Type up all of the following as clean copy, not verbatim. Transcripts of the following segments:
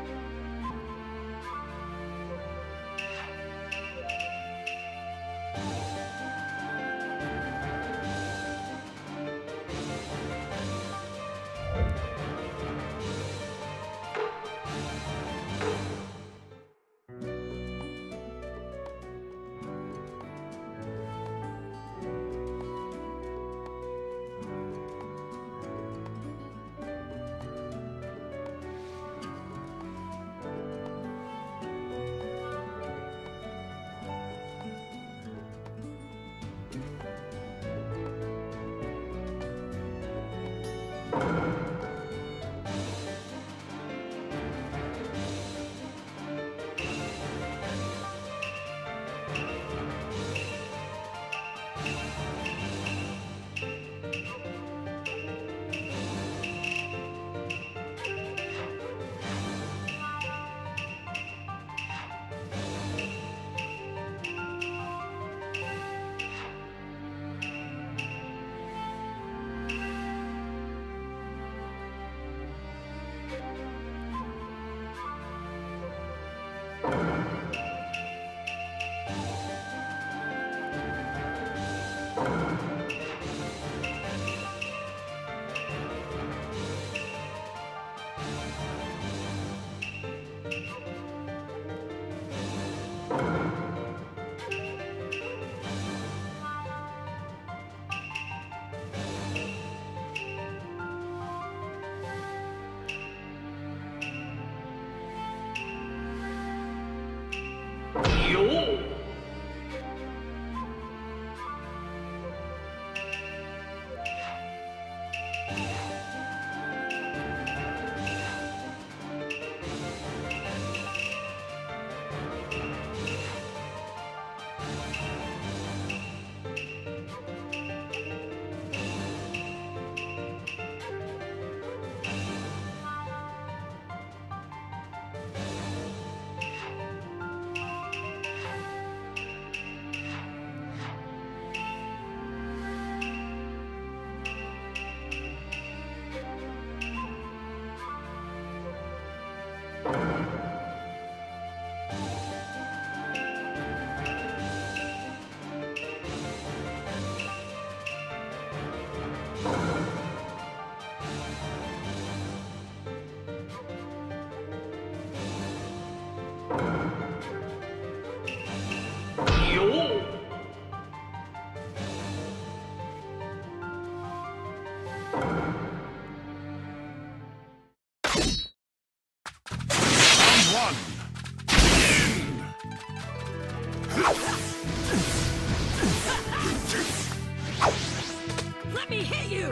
Let me hit you!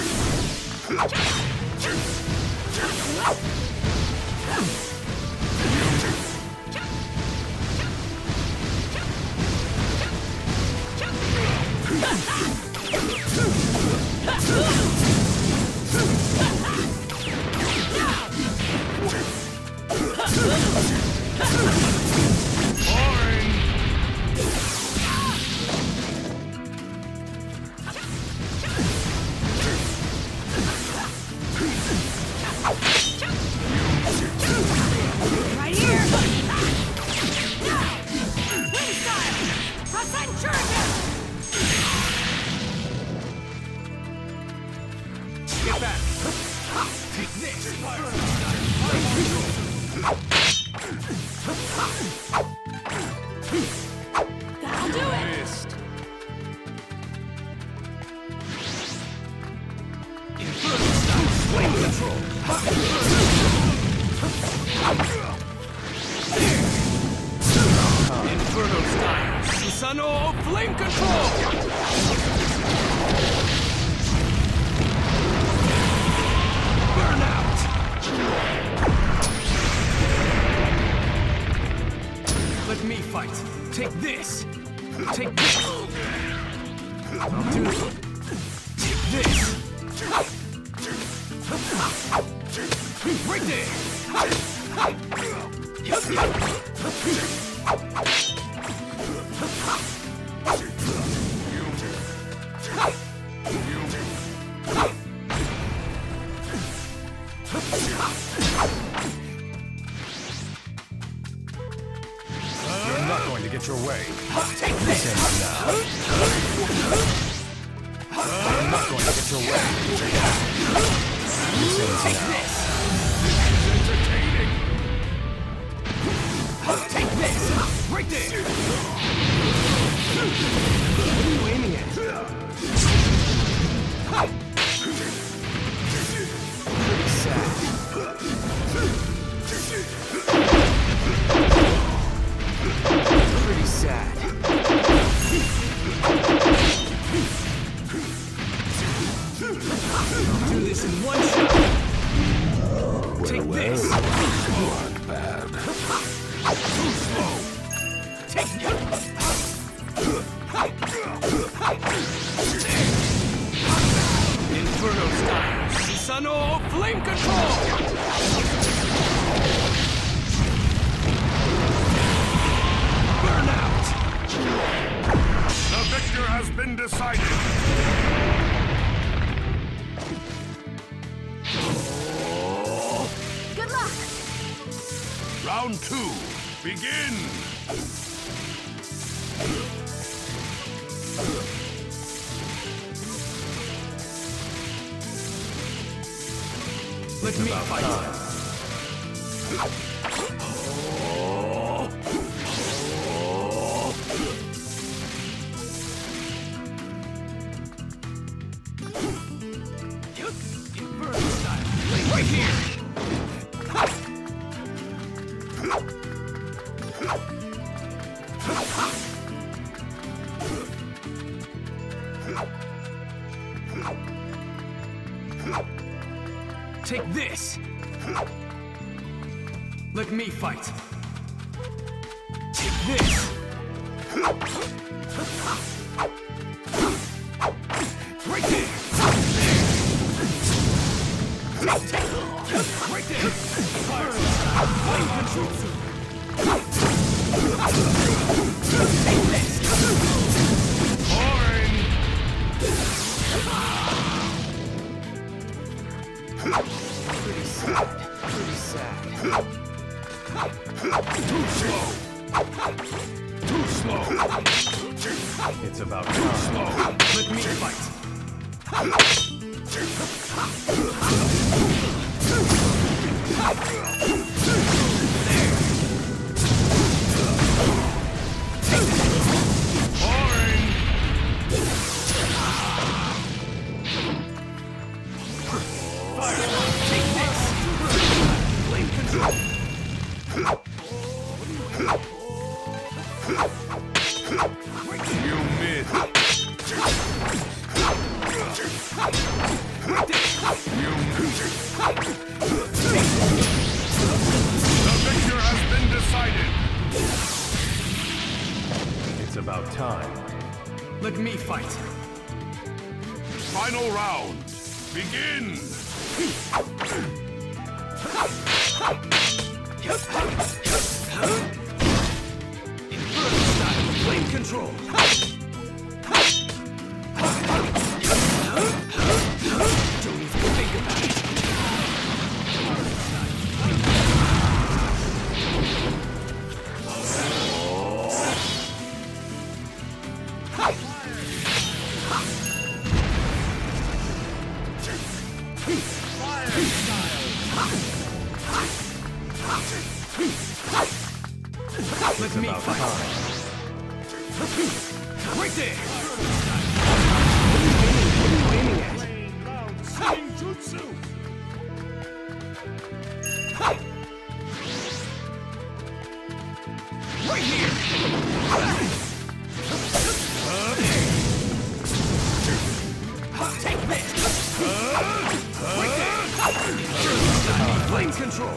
Right here! Wind style! Concentration! Get back! Take this! That'll do it! Inferno style flame control! Inferno style Susanoo flame control! Burnout! Let me fight. Take this. Take this. I'll do it. Take this. Right there. your way. Take this! Now. I'm not going to get your way. Take this! This is entertaining. Take this! Right there! What are you aiming at? Pretty sad. Pretty sad. I'll do this in one shot. Take this. You aren't bad. Too slow. Take it. Inferno style. Susanoo flame control. Burnout. The victor has been decided. Good luck! Round 2, begin! Let me fight. Inferno style. Right here. Take this! Let me fight! Take this! Right there! Right there! Fire! Flame control! Take this! Boring! Pretty sad. Pretty sad. Too slow! Too slow! It's about time. Slow! Let me fight. Boring! Fire! Take this! Flame control! You missed! You missed! The victor has been decided! It's about time. Let me fight. Final round. Begin! Inferno style. Flame control. Don't even think about it. Let me fight. Right there. What are you aiming at? Jutsu! Right here. Take this. Right there. Flame control.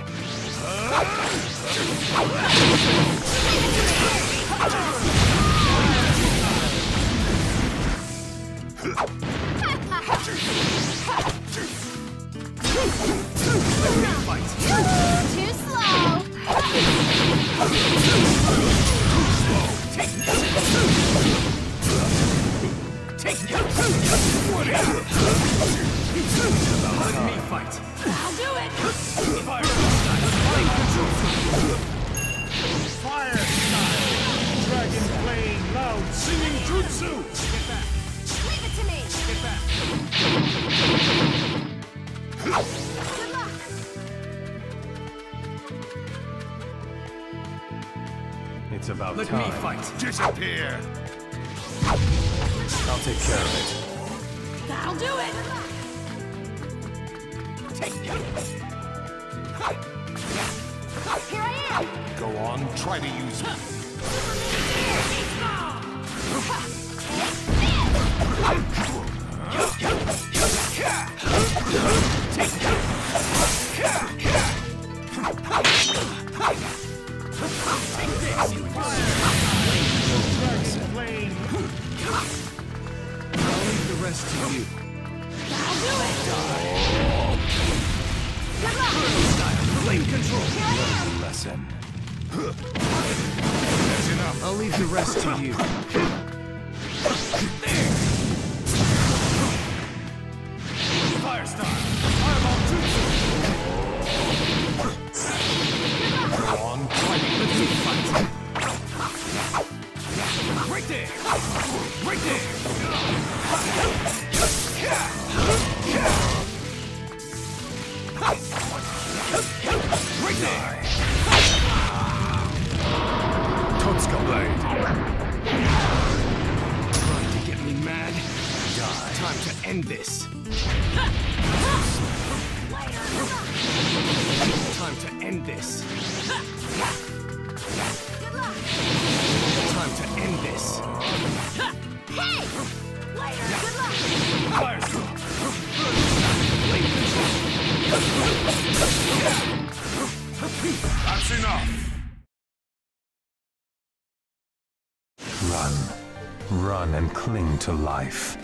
Let me fight. Too slow! Take this. Take this. Let me fight. I'll do it! Fire style. Flame control. Fire style! It's about Let time. me fight. Disappear! I'll take care of it. That'll do it. Here I am. Go on, try to use me. I'll leave the rest to you. That'll do it. Good luck. Style, flame control. Here I am. Lesson. That's enough. I'll leave the rest to you. Fire style. Fireball jutsu. Go on, try to Let me fight. Right there. Right there. Right there. Totsuka blade. Trying to get me mad? Time to end this. Time to end this. Good luck. Time to end this. Hey! Later. Good luck. Fire style. Flame control. That's enough. Run. Run and cling to life.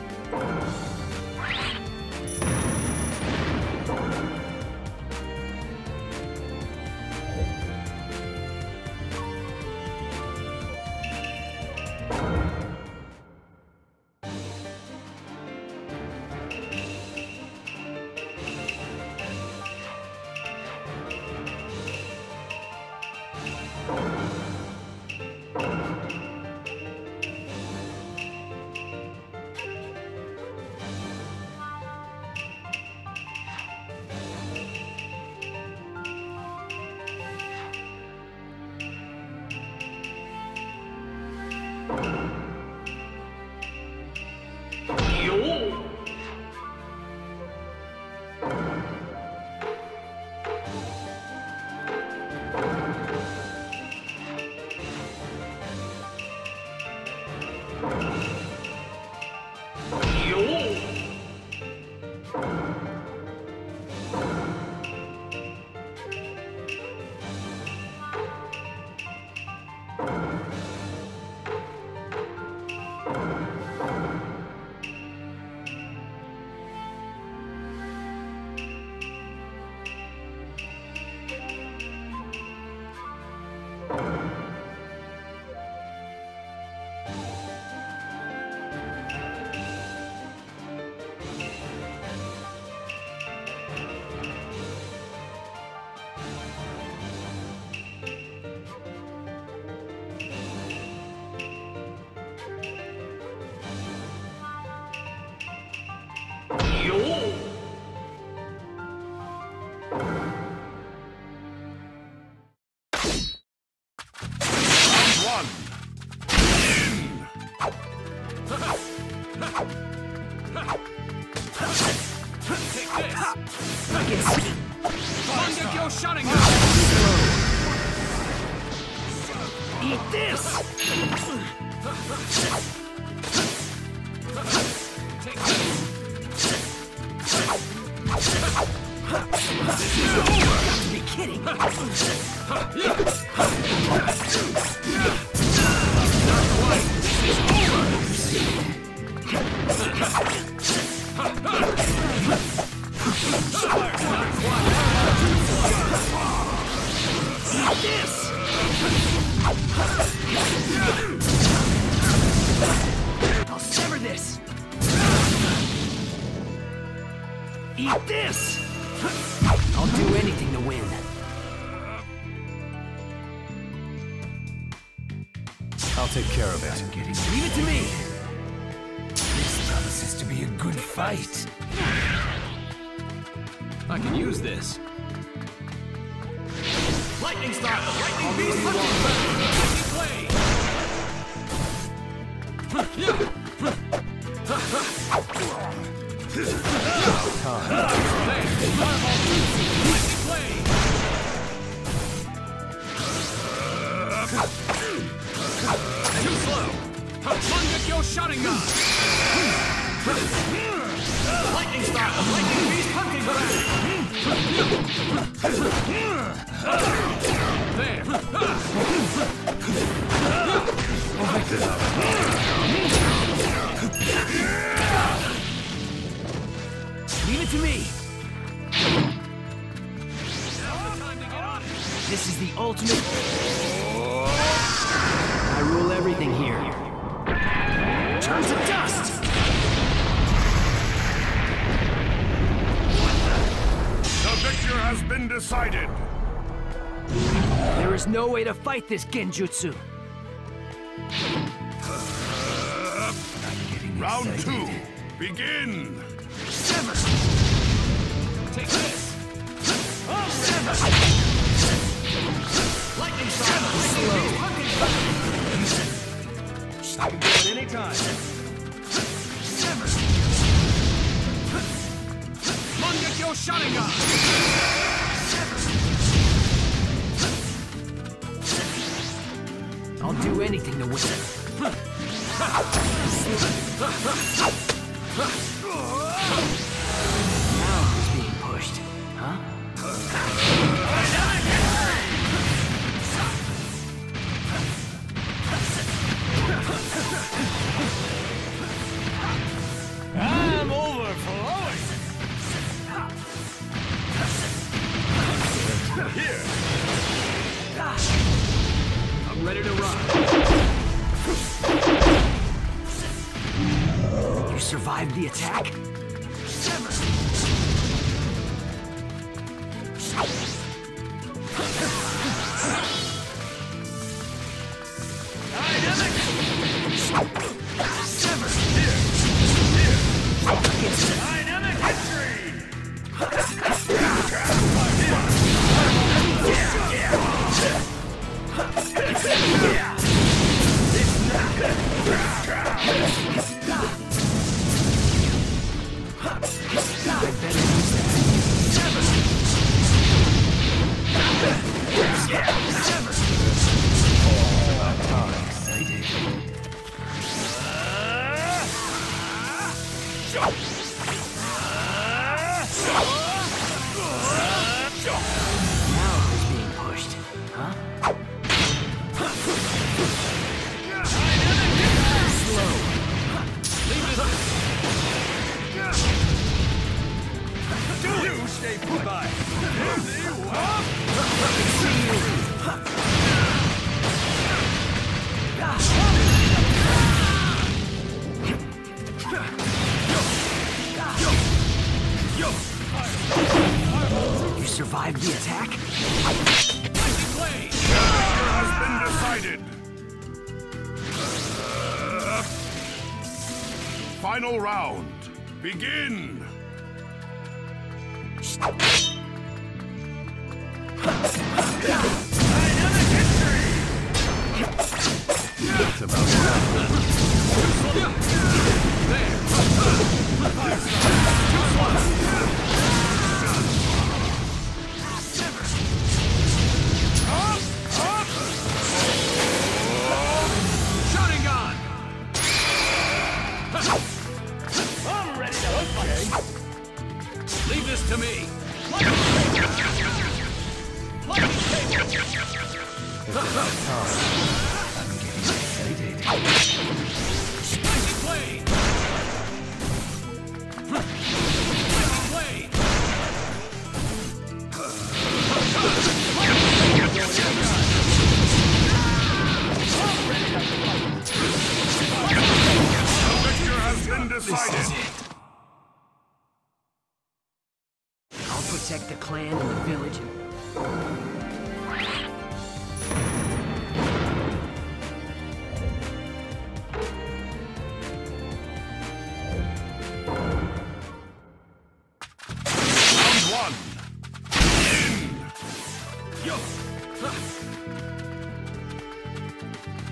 Mangekyo Sharingan! Eat this! Take this! You got to be kidding! I'll sever this! Eat this! I'll do anything to win. I'll take care of it. Leave it to me! This promises to be a good fight. I can use this. Lightning style! Lightning beast! Lightning blade! Too slow! Mangekyo Sharingan! Lightning style! Lightning beast hunting ground! There! Leave it to me! This is the ultimate... I rule everything here. Turn to dust! The victor has been decided. There is no way to fight this Genjutsu. Round 2, begin! Sever! Take this! Sever! Lightning strike! Slow! I can do it anytime! Sever! Mangekyo Sharingan! Sever! I'll do anything to win. Now who's being pushed? Huh? I'm overflowing! Here! I'm ready to run. You survived the attack? Sever! Sever! Dynamic entry! Now who's being pushed? Huh? Slow. You stay put by! You survived the attack? Has been decided! Final round, begin! Dynamic entry! That's about Sharingan! I'm ready to fight! Leave this to me! Spicy blade! Blade! The victor has been decided! I'll protect the clan and the village. Round 1, begin! Yo!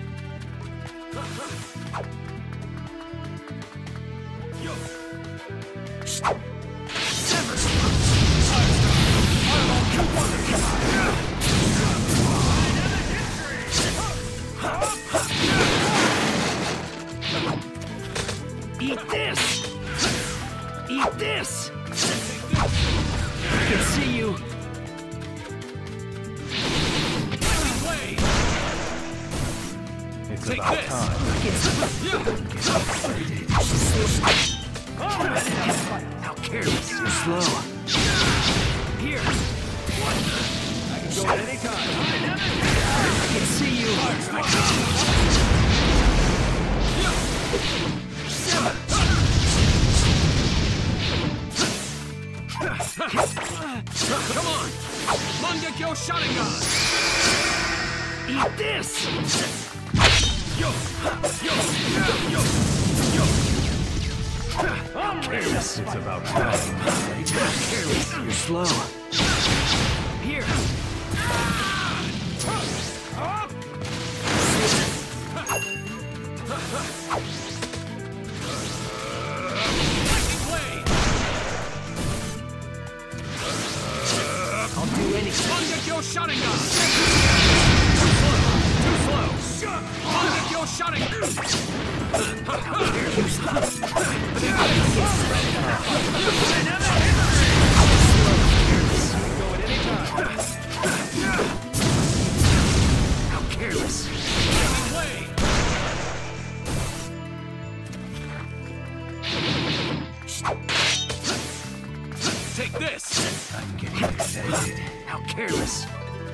can see you. It's Take about this. time. How careless. You're slow. Here. I can go at any time. I can see you. Come on! Mangekyo Sharingan! Eat this! Yo! Yo! Yo! Yo! I'm careless. It's about time. Careless. You're slow. Here. I'll do anything. Mangekyo Sharingan! Too slow! Mangekyo Sharingan! How careless! Take this! I'm getting excited. How careless!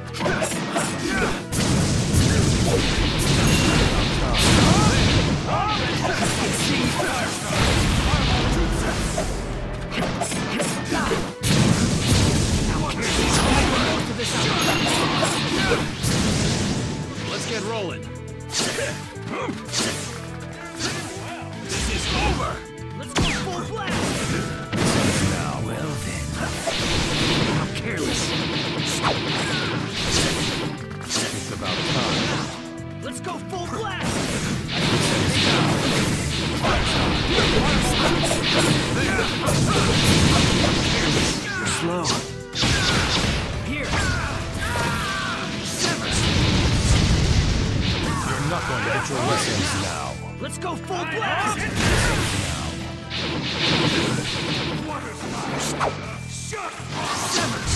Let's get rolling. This is over. Let's go full blast. Now, well then. How careless. It's about time. Let's go full blast. You're slow. Here. Sever. You're not going to get your lessons now. Let's go full blast. Sever.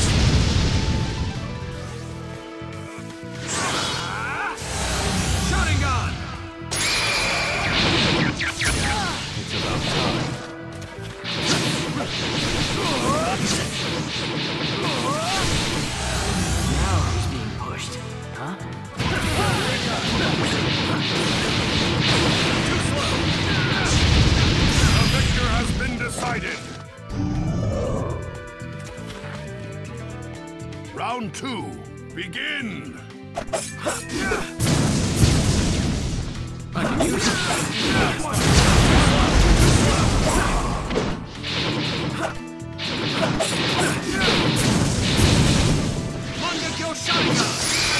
Sharingan. It's about time. Now who's being pushed? Huh? The victor has been decided. Round 2, begin. I can use it. Mangekyo Sharingan!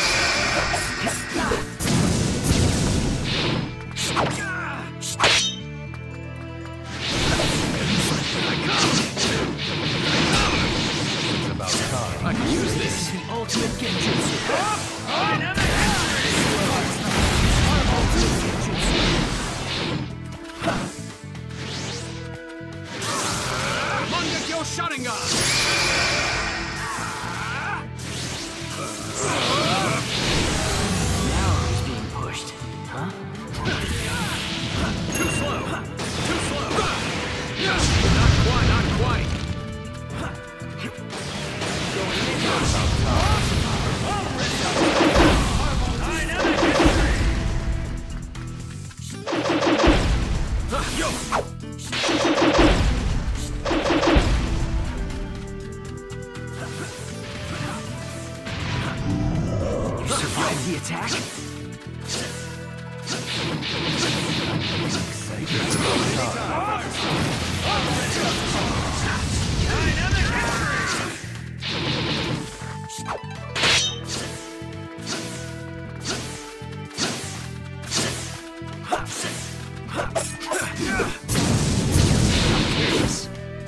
It's about time. I can use this. The ultimate genjutsu. Mangekyo Sharingan! Now who's being pushed? Huh? Too slow! Too slow! Not quite, not quite! Yo! You survived the attack? Careless.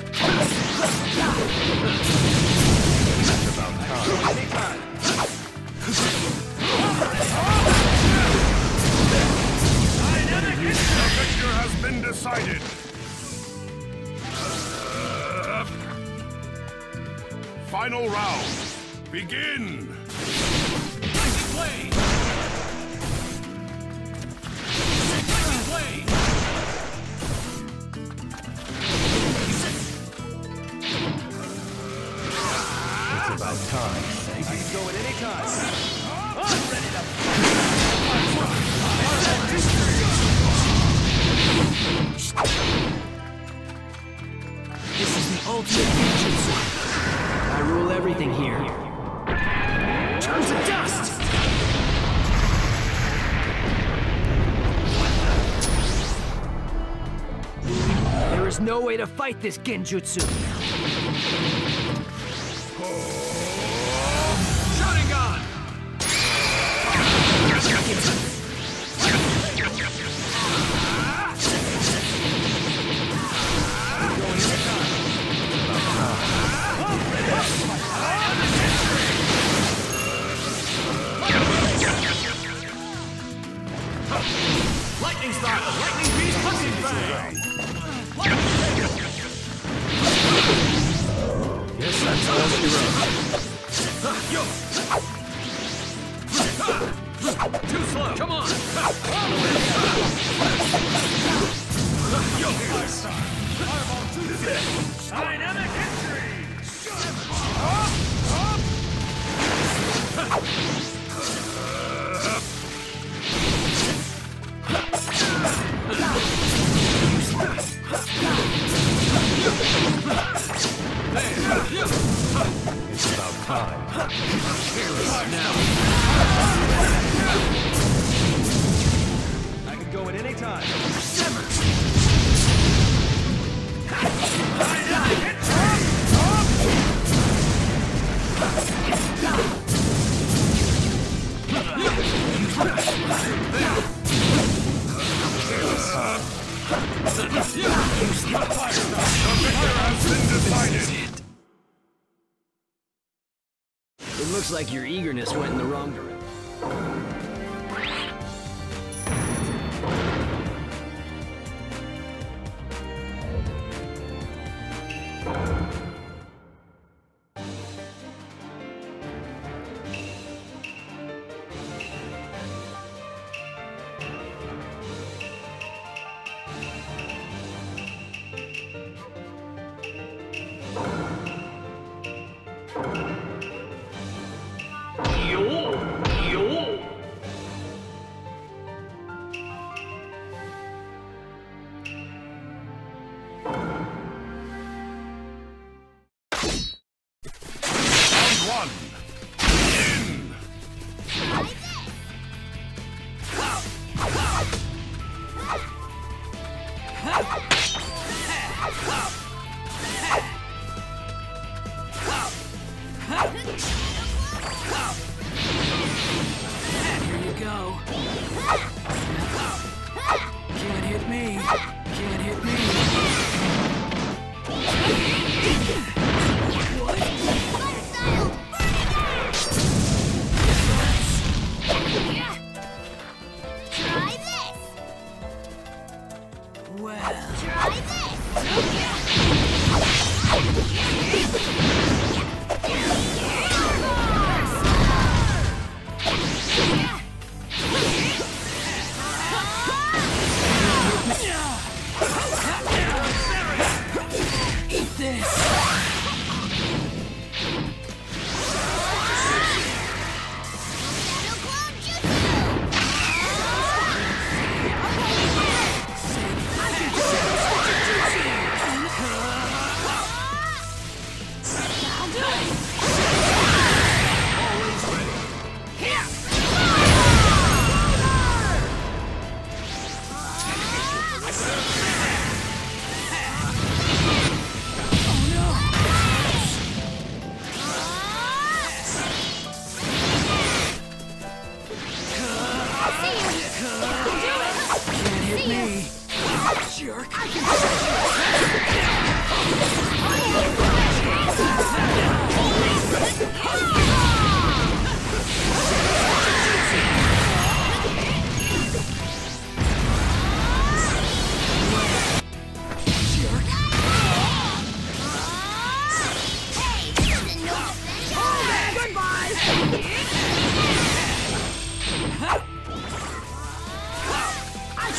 The victor has been decided. Final round. Begin. Blade. Blade. It's about time. I can go at any time. I'm ready to. This is the ultimate ninjutsu. I rule everything here. Turn to dust! There is no way to fight this genjutsu. Sharingan. Lightning style. Lightning beast punching bang. Yes, that's all she wrote. Too slow. Come on. Dynamic entry. It's about time. I can go at any time. It looks like your eagerness went in the wrong direction. Round 1. Begin.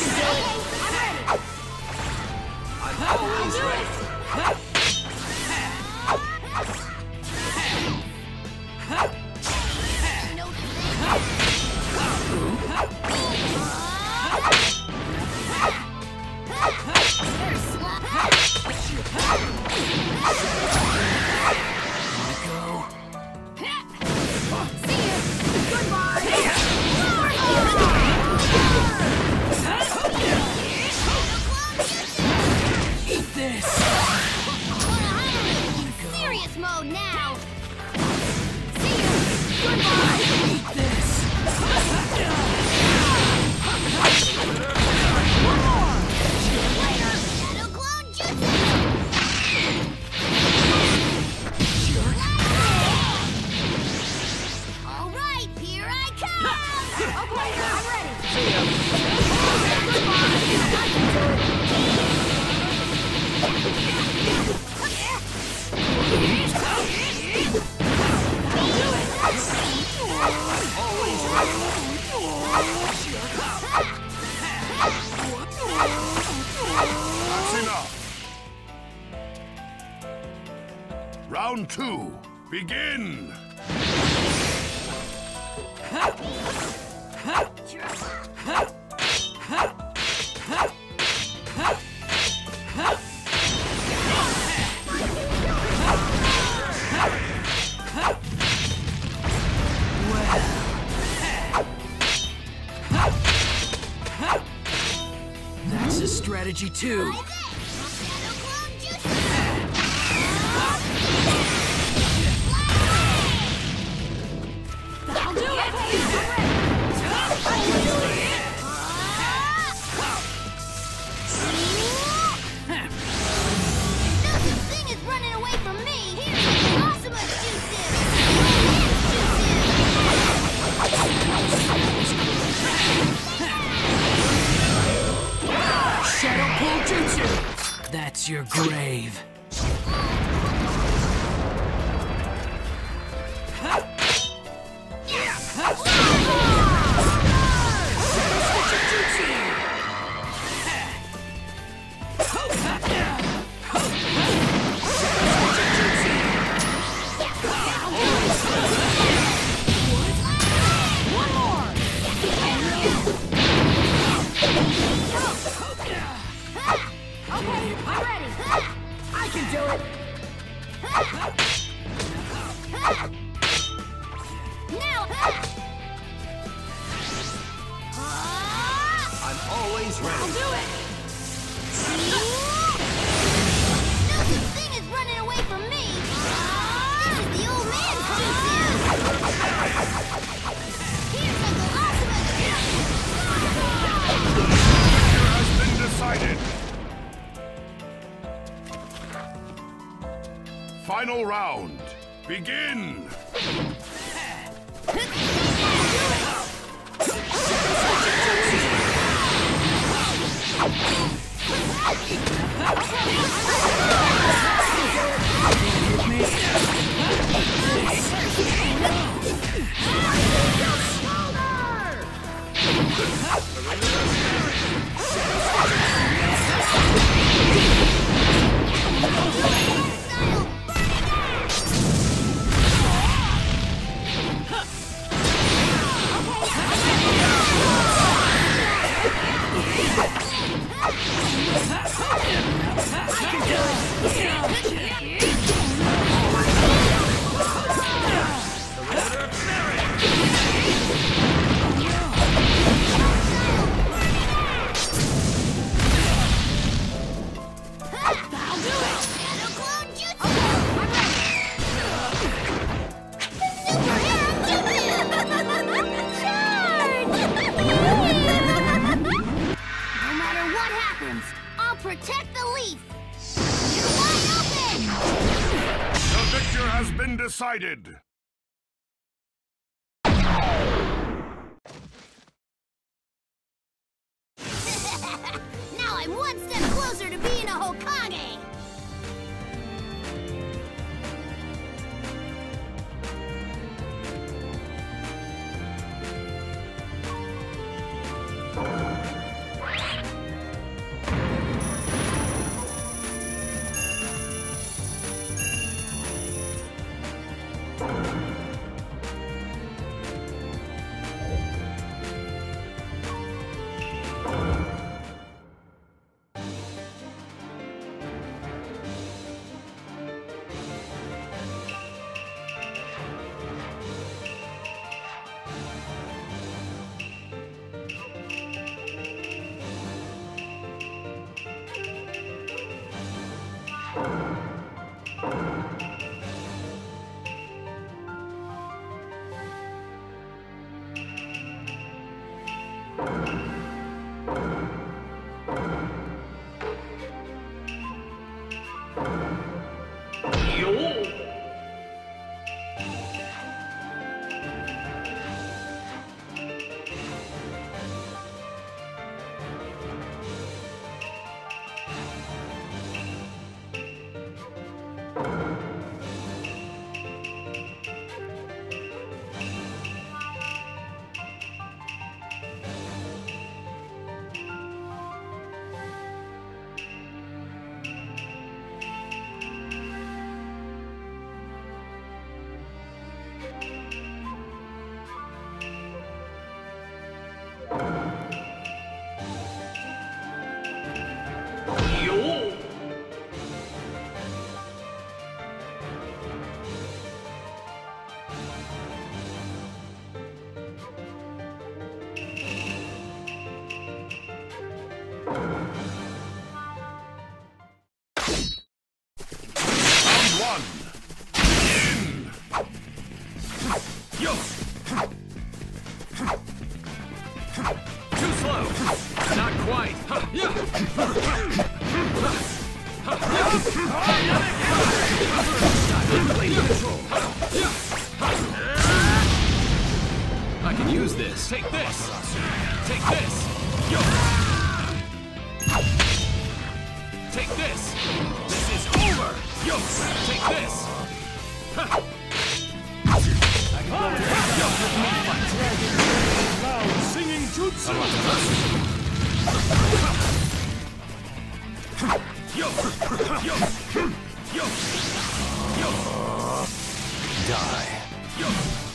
I'm always ready. Mode now. See you. Goodbye. Eat this. One more. Later. Shadow Clone Jutsu. All right, here I come. Okay, I'm ready. See ya. Goodbye. That's enough. Round 2, begin! That's a strategy too. I'll do it! Nothing thing is running away from me! Here's the awesome Jutsu! Shadow Pull Jutsu. That's your grave. One more! Okay, I'm ready! I can do it! Now! I'm always I'll ready. do it! Nothing thing is running away from me! This is the old man's jutsu! Here's Uncle Optimus! Has been decided. Final round, begin! Protect the leaf! You're wide open! The victor has been decided. Now I'm one step closer to being a Hokage! Blade control. I can use this. Take this. Take this. Yo. Take this. This is over. Yo. Take this. Huh. Yo, let me fight. Loud singing jutsu! Yo. Yo. Yo. Yo. Die. Yo.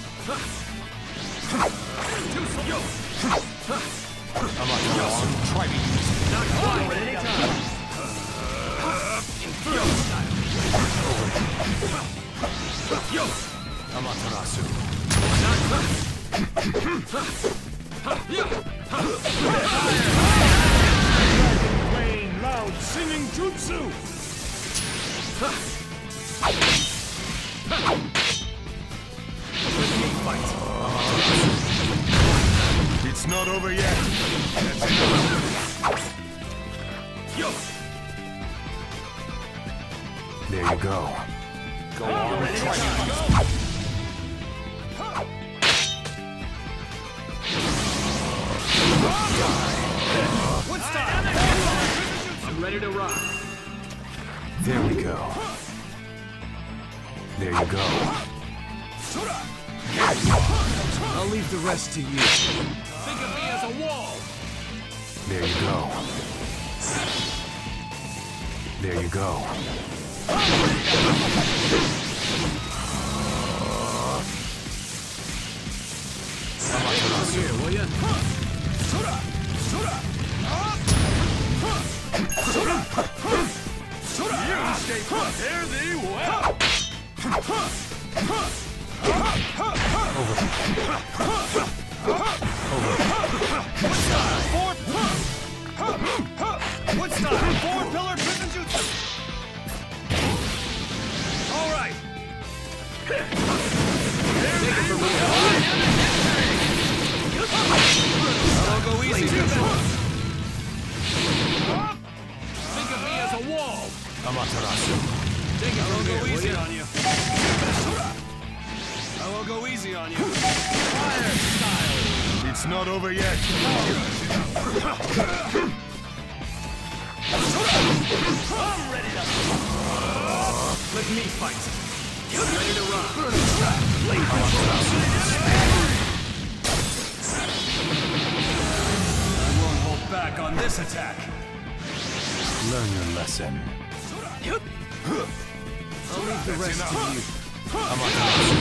Yo. Amaterasu, try me. Not quite at any time. Inferno style. Yo. Amaterasu. Not quite. Yo. Rain loud singing jutsu! Let me fight. It's not over yet. That's enough. Yo. There you go. Go on, try me. What's time? I'm ready to rock. There we go. There you go. I'll leave the rest to you. Think of me as a wall. There you go. There you go. Come here, will ya? You stay put. Fare thee well. What's time? Four-pillar prison jutsu. All right. Take it from me. I'll go easy. Think of me as a wall. Amaterasu. Take it from here. Easy on you. I will go easy on you. Fire style. It's not over yet. I'm ready to. Let me fight. I'm ready to rock. Blade control. I won't hold back on this attack. Learn your lesson. I'll leave the rest to you. Amaterasu.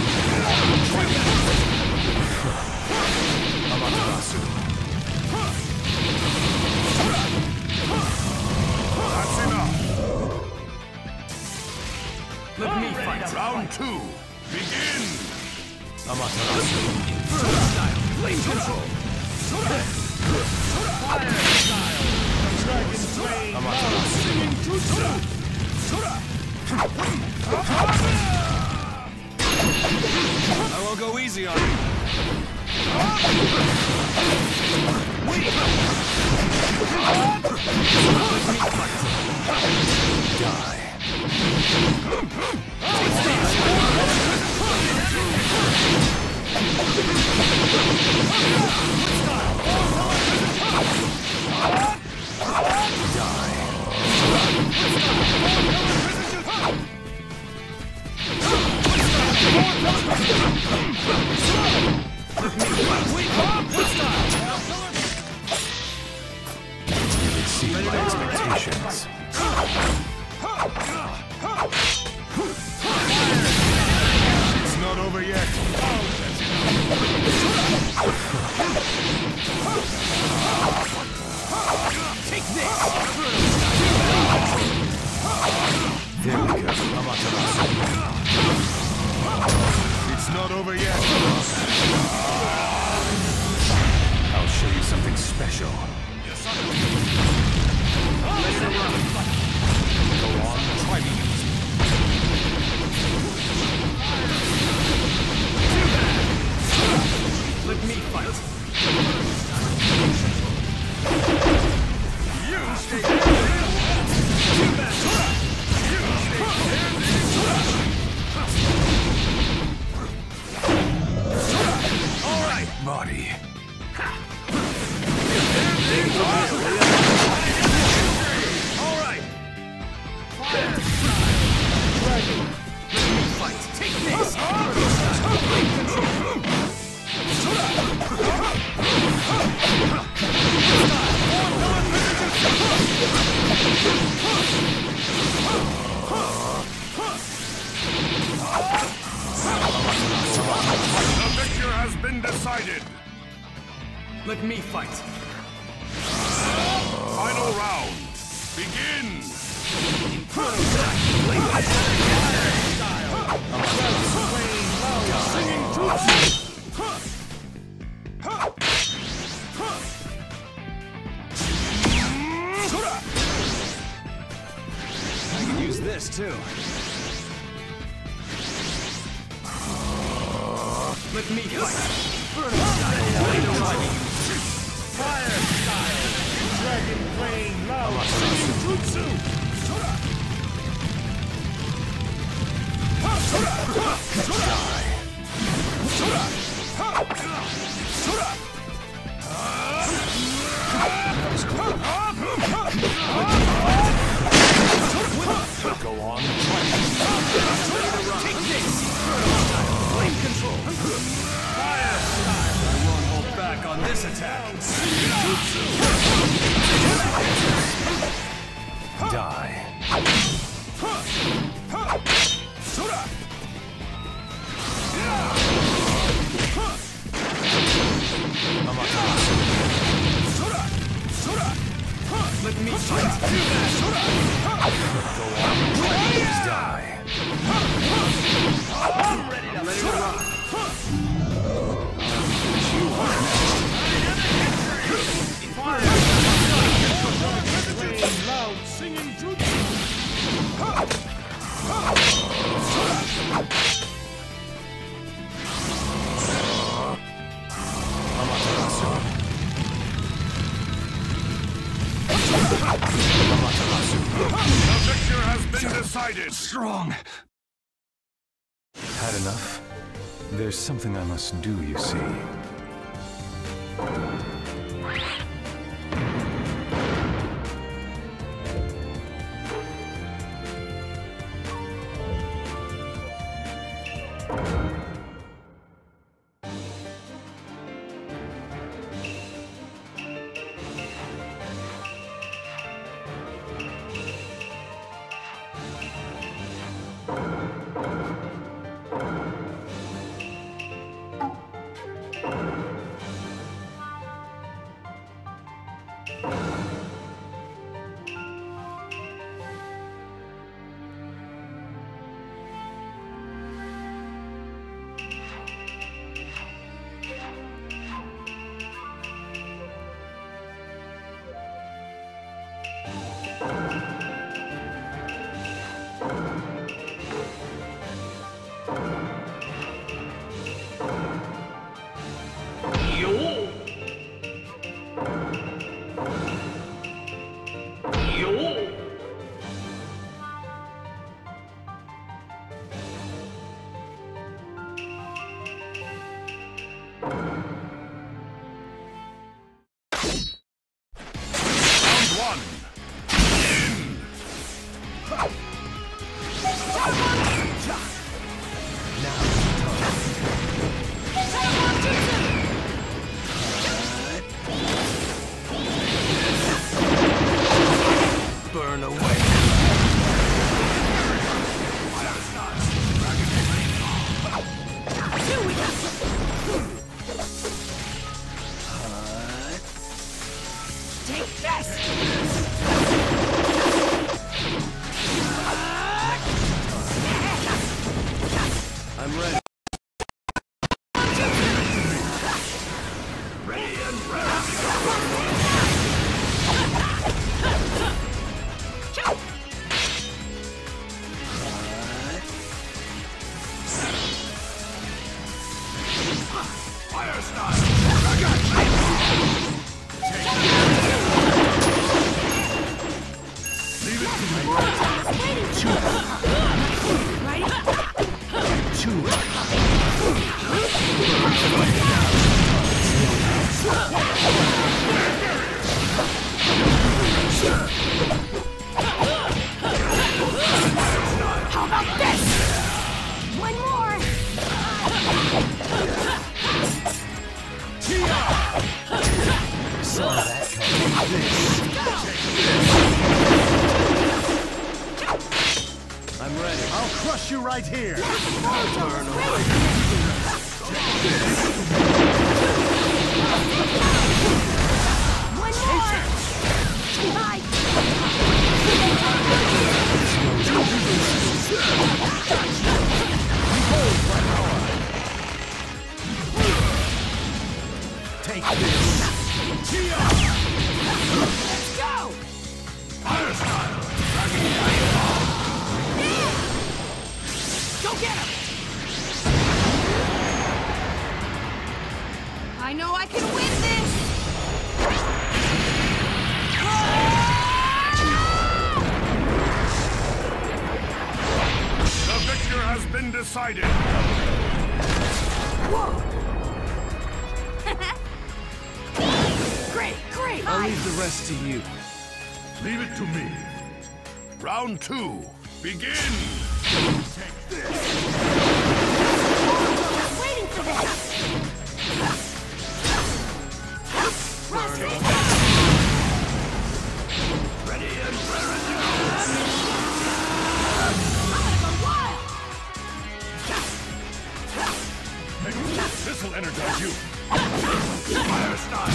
Amaterasu. That's enough. Let me fight. Round two. Begin. Amaterasu. Inferno style. Blade control. Fire style. Dragon Flame. Amaterasu. Singing jutsu. I will go easy on you. Wait. Let me fight. Die. You exceed my expectations. It's not over yet. Take this. There we go. Amaterasu. It's not over yet. I'll show you something special. Go on, try me. Let me fight. You stay there. You stay there. decided. Let me fight. Final round. Begin. Singing jutsu. I can use this too. Let me fight. Fire style. Dragon Flame Lao Singing Jutsu. Go on. Take this. Flame control. Fire style. I won't hold back on this attack. Die. Let me fight. Go on. Please die. I'm ready to rock. Loud singing jutsu. The victor has been decided. Strong. Had enough? There's something I must do, you see. Burn away. Take this! I'm ready. Fire style. Leave it to me. How about this? One more! Saw that coming. I'm ready. I'll crush you right here. Burn away. One more! Bye. Take this. Let's go! Fire style! Go get him! I know I can win this! The victor has been decided. Whoa! Great! I'll leave the rest to you. Leave it to me. Round 2. Begin! Take this! I was waiting for this! Ready and raring to go! I'm gonna go wild! This'll energize you. Fire style!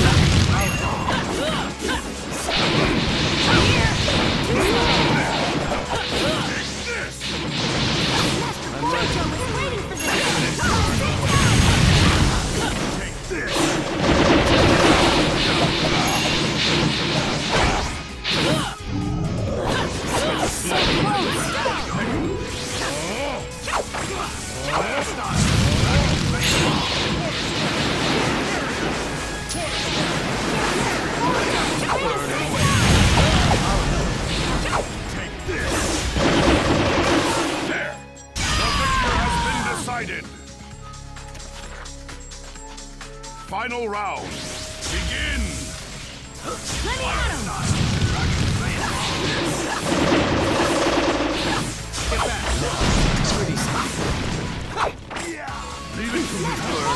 Final round. Begin! Let me at him! Get back. Pretty safe. Leave it to me.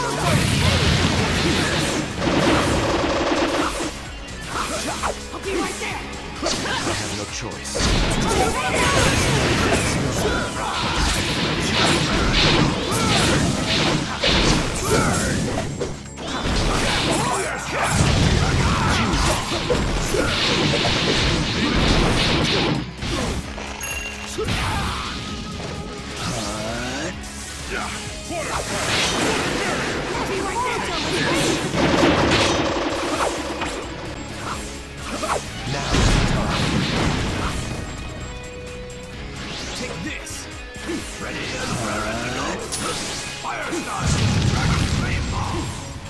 I'll be right there! I have no choice. Take this. Ready and raring to go. Fire style. Dragon flame ball.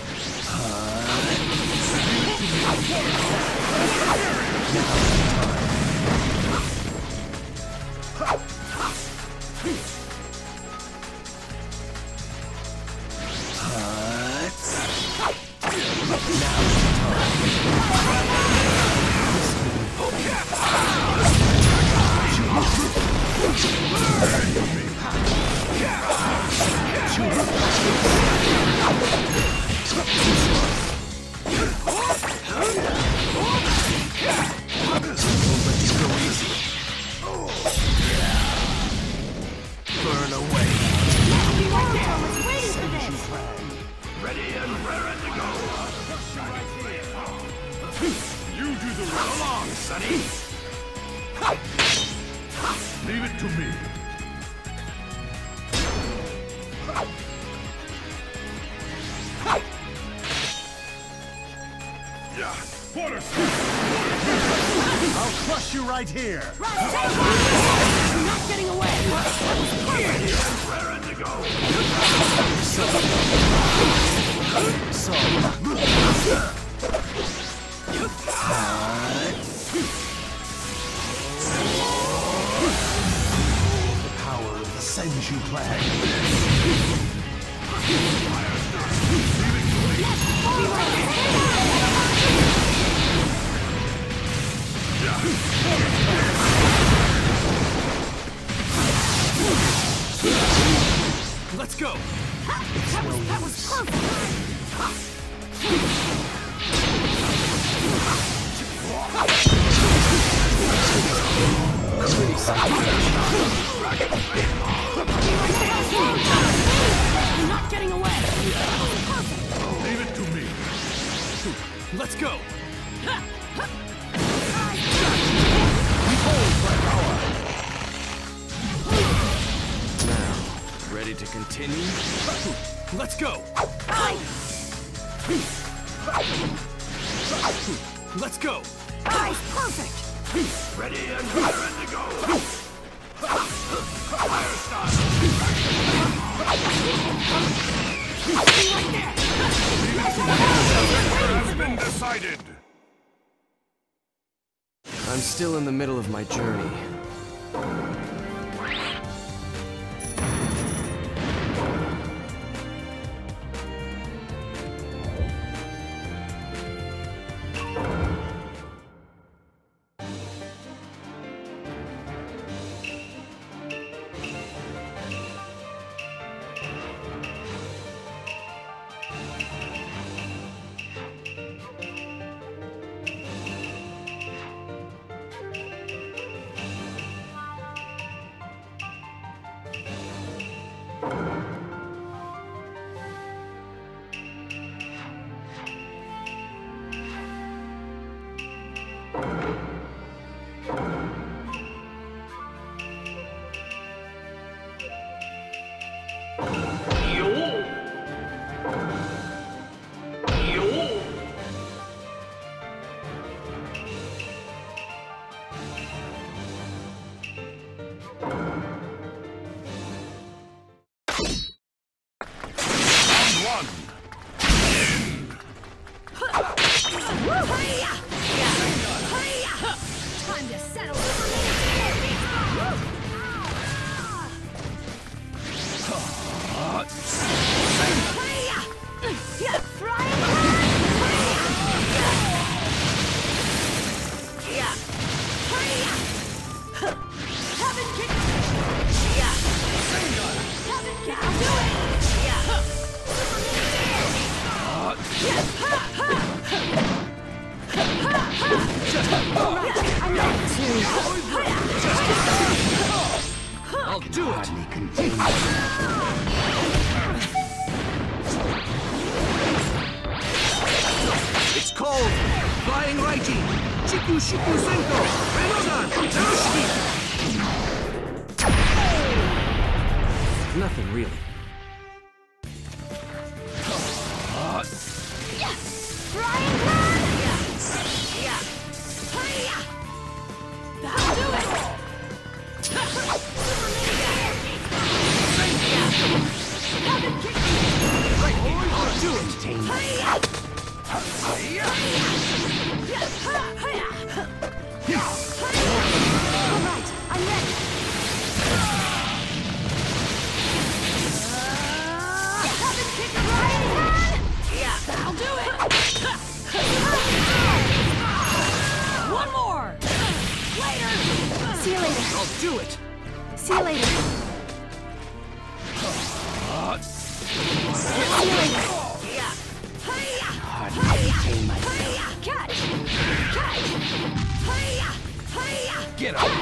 Burn away. Ready and raring to go. You do the rest. Along, Sonny. Leave it to me. Yeah, water slide. I'll crush you right here. I'm not getting away! Ready and raring to go. The power of the Senju clan. Let's go. That was perfect! I'm not getting away! Leave it to me. Ready to continue? Let's go! Let's go! Nice, perfect. Ready and raring to go! Fire style! Has been decided! I'm still in the middle of my journey. Time to settle I'll do it! It's called Flying Raiji! Chiku Shiku Senko! Renodan! Narushiki! Nothing really. That'll do it! I'll do it! Alright, I'm ready! Heaven kick right hand! That'll do it! One more! Later! See you later. I'll do it! See you later. See you later. Catch! Catch! Get up!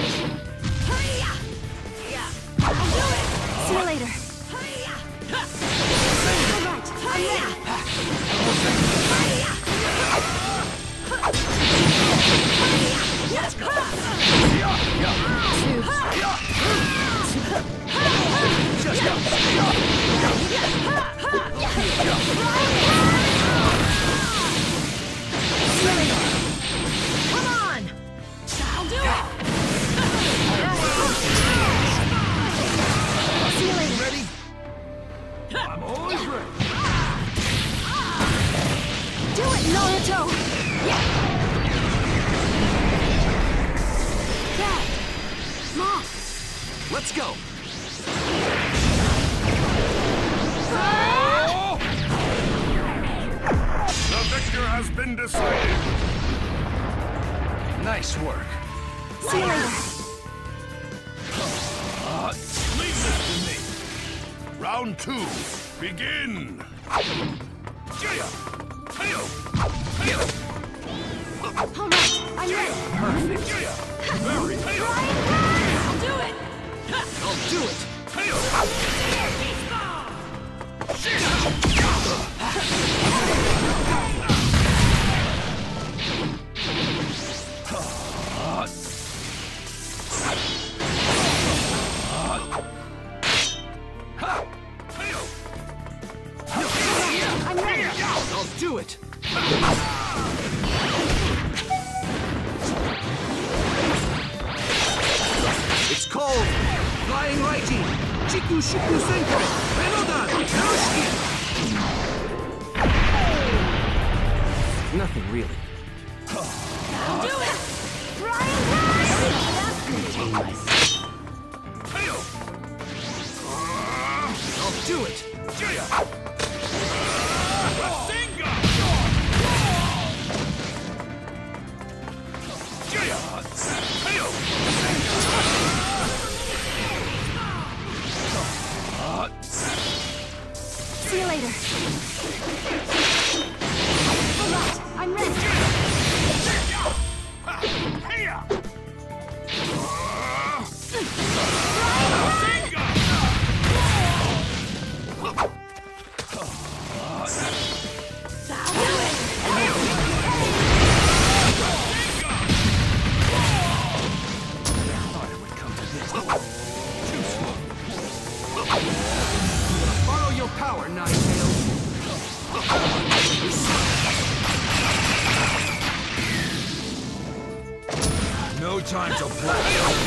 I'll do it! See you later. Alright, I'm ready. Come on! I'll do it! See you later. Ready? I'm always ready. Do it, Naruto! Dad! Mom! Let's go! The victor has been decided! Nice work. See you later. Leave this to me! Round 2, begin! Jaya! Hayo! Hayo! Alright, I'm ready. Perfect. Jaya! Very Hayo! I'll do it! I'll do it! Hayo! do it! It's cold! Flying Raiji! Chiku Shuku Senko! Renodan! Narushiki! Nothing really. I'll do it! Flying Rashi! I'll do it! See you later. All right, I'm ready. Borrow your power, Ninetales! No time to play.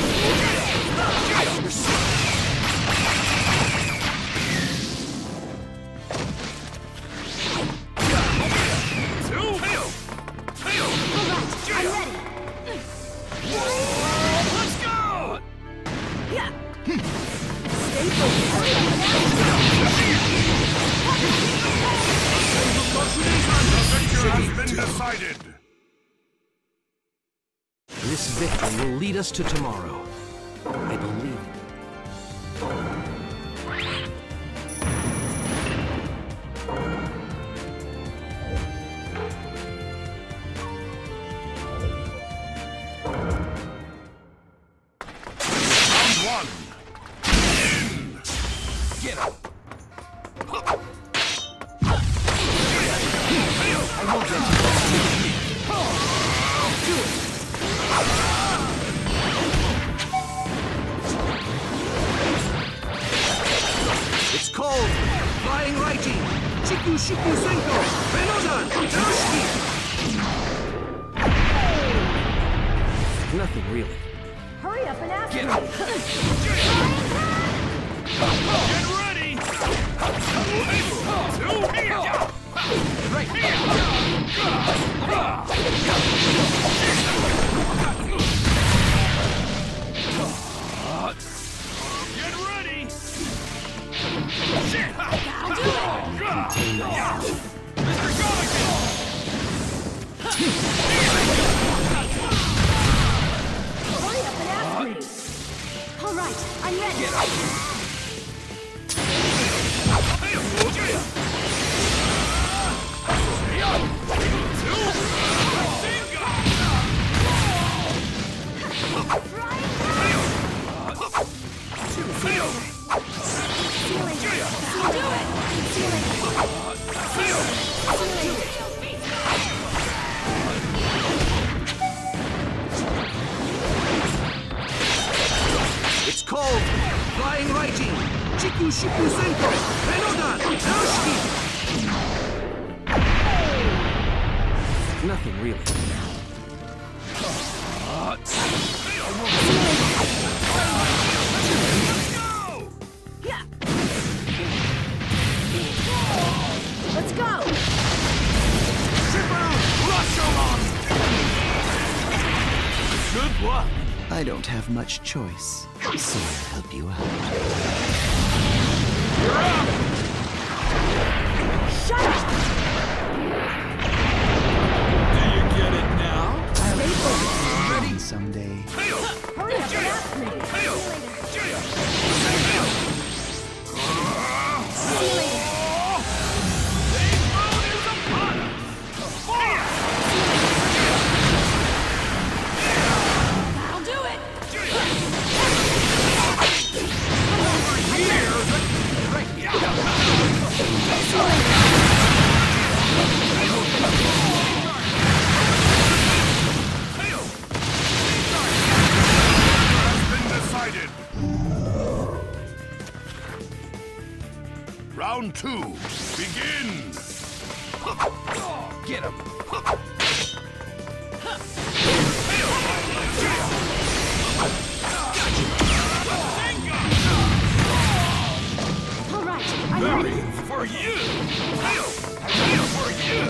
I'm ready. Let's go! Yeah. Stay focused. The victor has been decided. This victory will lead us to tomorrow. I believe it. Round 1. Get up! I won't let you Do it! It's cold! Flying Raiji! Chiku Shuku Senko! Renodan! Narushiki! Nothing really. Hurry up and ask Get me. up! Get ready! Get ready! I'll do it. Mr. Galaxy! Hurry up and ask me. All right, I'm ready. Get up! It's cold! Flying Raiji! Chiku Shuku Senko! Renodan! Narushiki! Nothing really. Yeah. Let's go. Good luck! I don't have much choice, so I'll help you out. Shut up. Do you get it now? Stay focused. Ready someday. Hurry up and ask me. See you later. I'll do it. Decided. Round 2. Begin. Get him! All right, I'm ready. For you! Hail for you!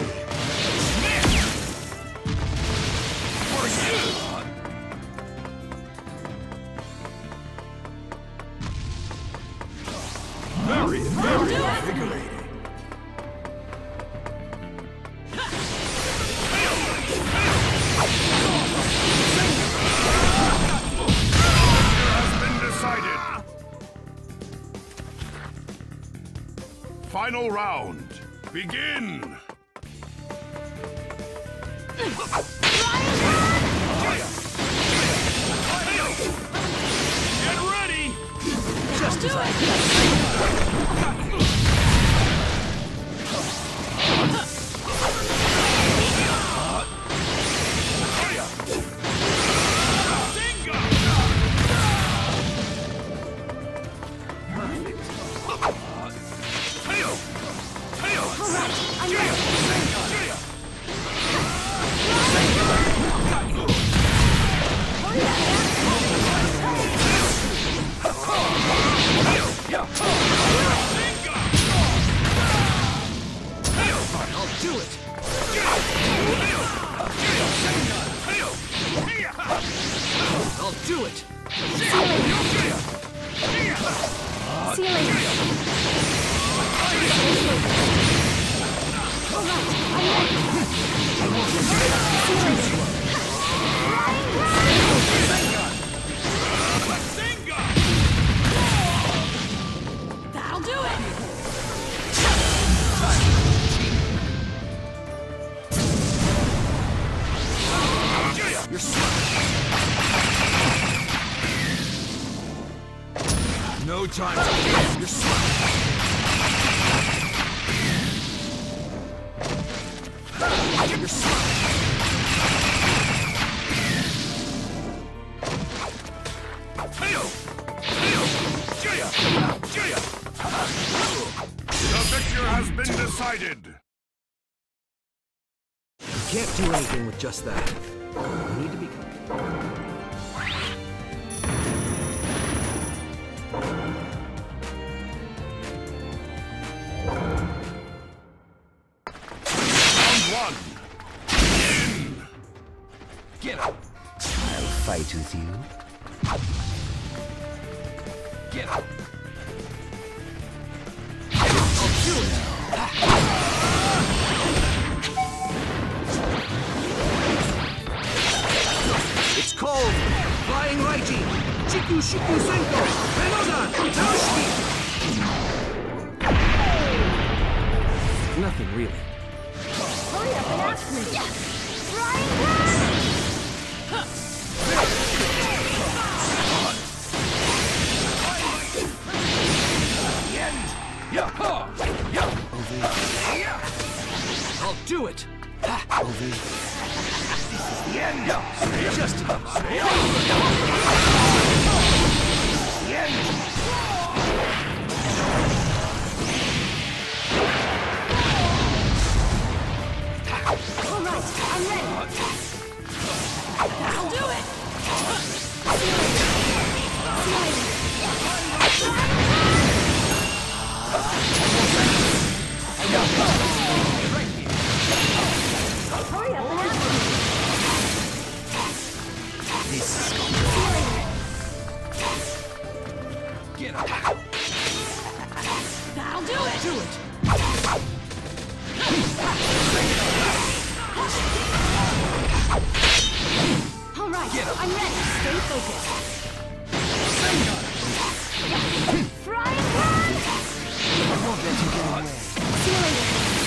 For you! Very invigorating. Has been decided. Final round. Begin. Get ready! Just as I do it! I'll do it! See you later. All right, I'm ready. See you later. That'll do it. You're smart. No time to game. You're smart. You're smart. The victor has been decided. Can't do anything with just that. I need to be... Round one. Begin. Get him. I'll fight with you. Get him. I'll do it. It's called Flying Raiji! Chiku Shiku Senko! Renozan! Naoshiki! Nothing really. Hurry up and ask me. Flying I'll do it. Just All right, I'm ready. That'll do it. See you Hurry up and ask me. This is Get him. That'll do it. Do it. All right, I'm ready. Stay focused. Frying pan! I won't let you get away. See you later.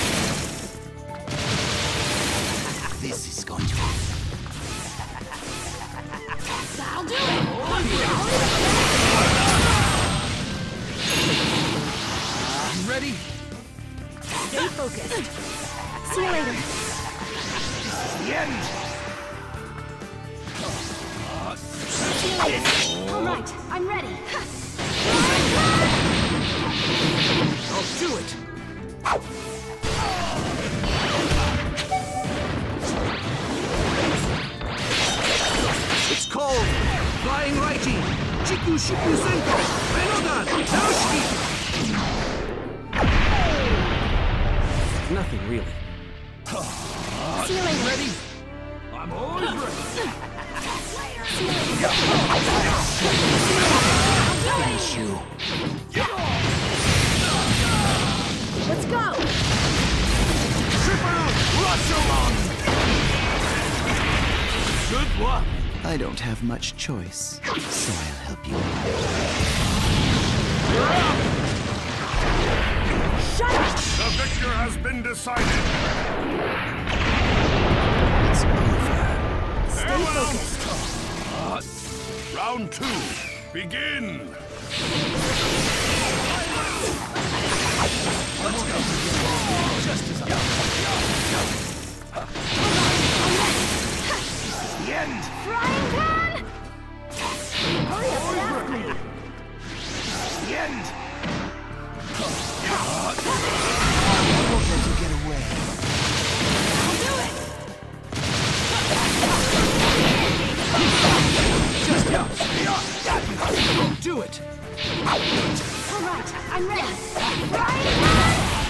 This is going to... That'll do it. You ready? Stay focused. See you later. The end! See you later. All right, I'm ready. I'll do it. Chikushu Senko! Renodan! Naoshiki! Nothing really. Ceiling. Ready? I'm always ready. Finish you. Let's go. Triple Rashomon! Good luck. I don't have much choice, so I'll help you out. Shut up. The victor has been decided. It's over. Stay focused. Round 2, begin. Just as I The end. Frying pan. Hurry up and ask me. The end. Won't let you get away. I'll do it. do it. All right, I'm ready. Frying pan.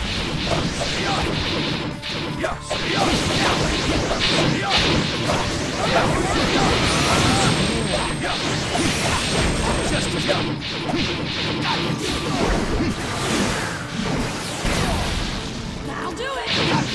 Just as young. I'll do it.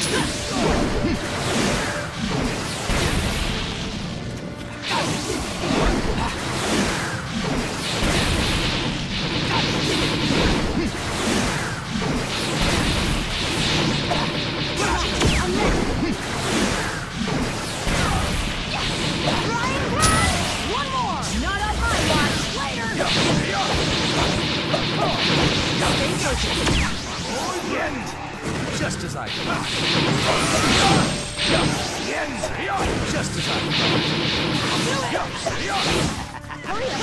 Just as I thought. Just as I thought. Hurry up and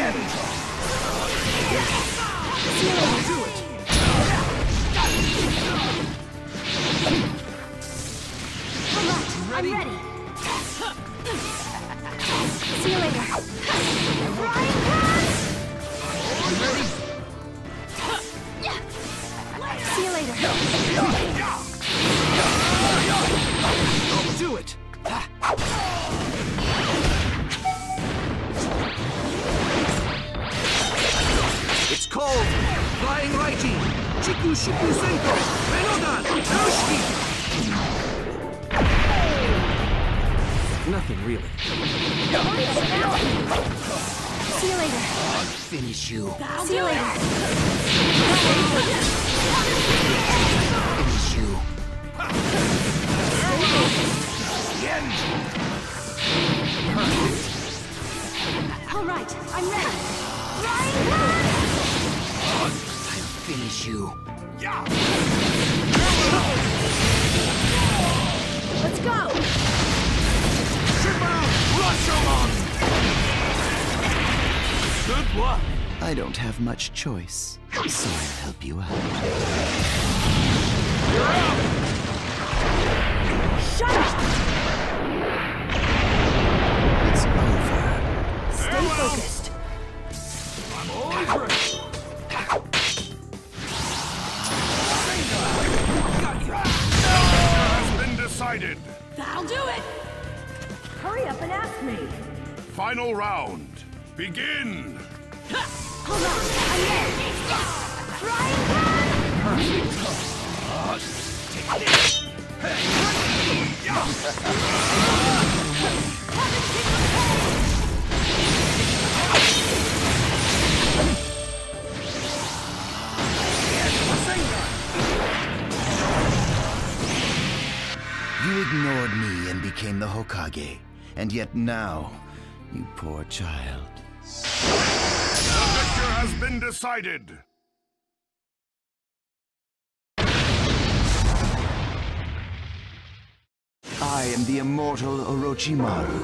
Do it. All right, I'm ready. See you later. Frying pan. Ready? See you later. Do it. It's cold. Flying Raiji. Chikushu Senko. Renodan. Naoshiki. Nothing really. See you later. Finish you. See you later. Finish you. All right, I'm ready. Frying pan. I'll finish you. Let's go. Triple Rashomon! Good luck. I don't have much choice, so I'll help you out. Shut up. It's over. Stay focused. I'm always ready. Got you. Has been decided. That'll do it. Hurry up and ask me. Final round. Begin. Hold on, I'm ready. Frying pan. You ignored me and became the Hokage. And yet now, you poor child. The victor has been decided. I am the immortal Orochimaru.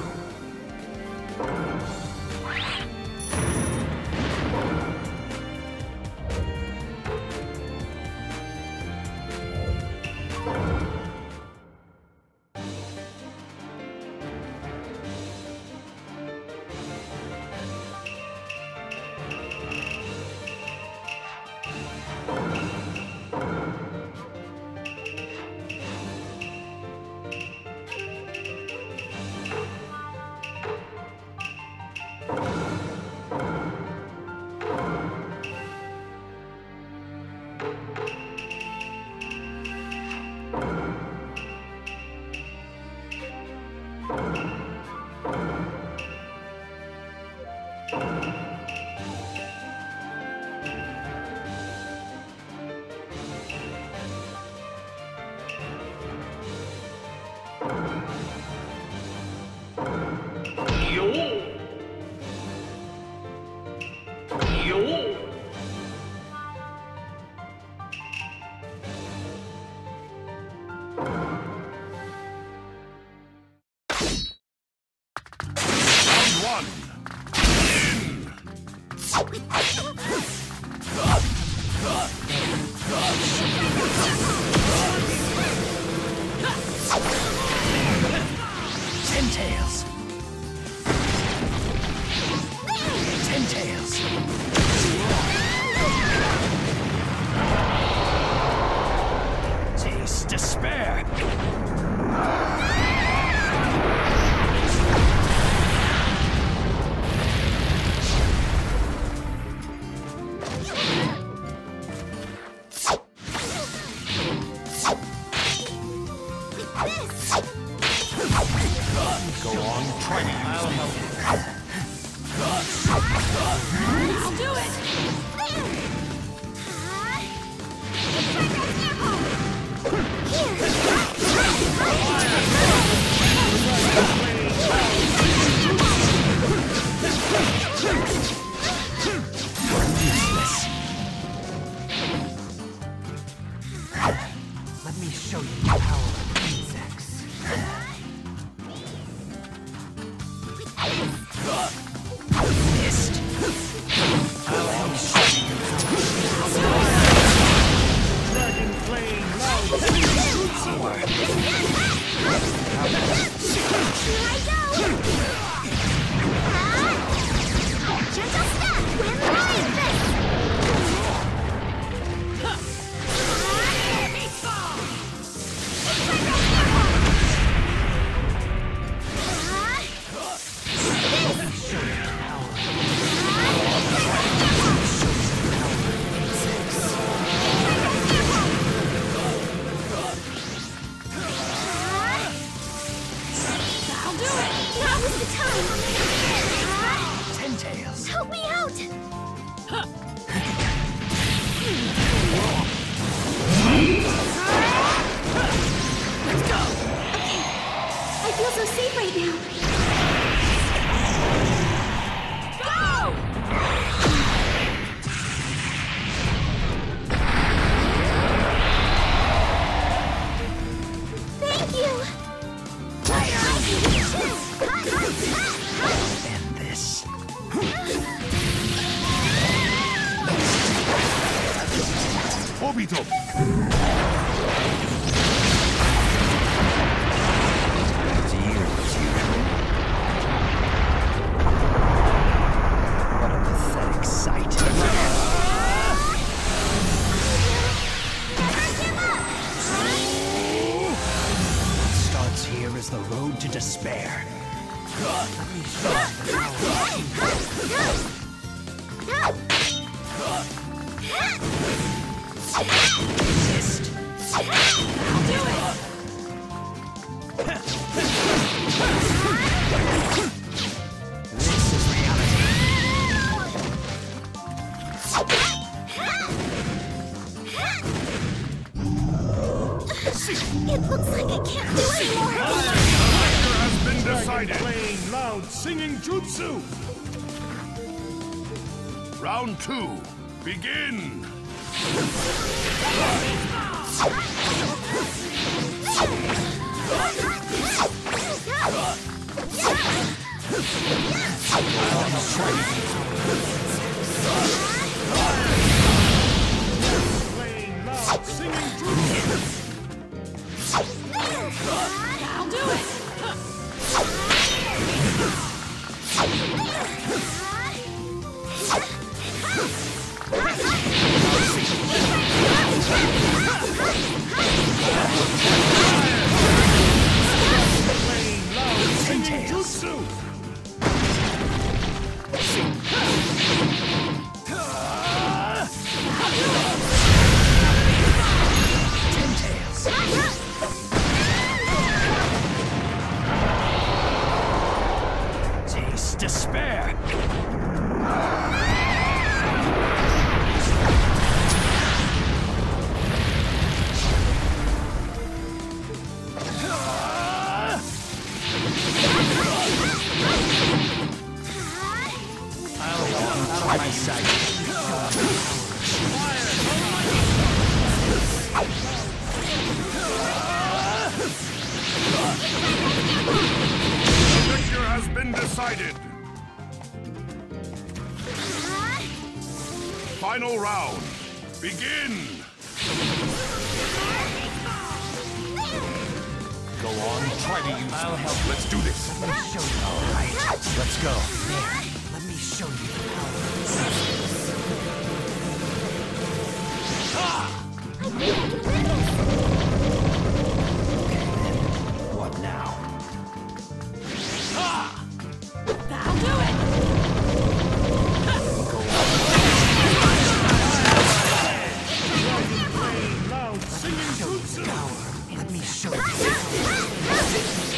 Obito! What a pathetic sight. What starts here is the road to despair. Resist. I'll do it. This is reality. It looks like I can't do anymore. Has been decided. Playing loud, singing jutsu. Round 2, begin! Playing loud, singing jutsu. I'll do it. Playing loud, singing jutsu. Final round. Begin! Go on, try to use I'll help. Let's do this. Let me show you. All right, let's go. There, let me show you the power. What now? That'll do it! Loud singing jutsu! Let me show you.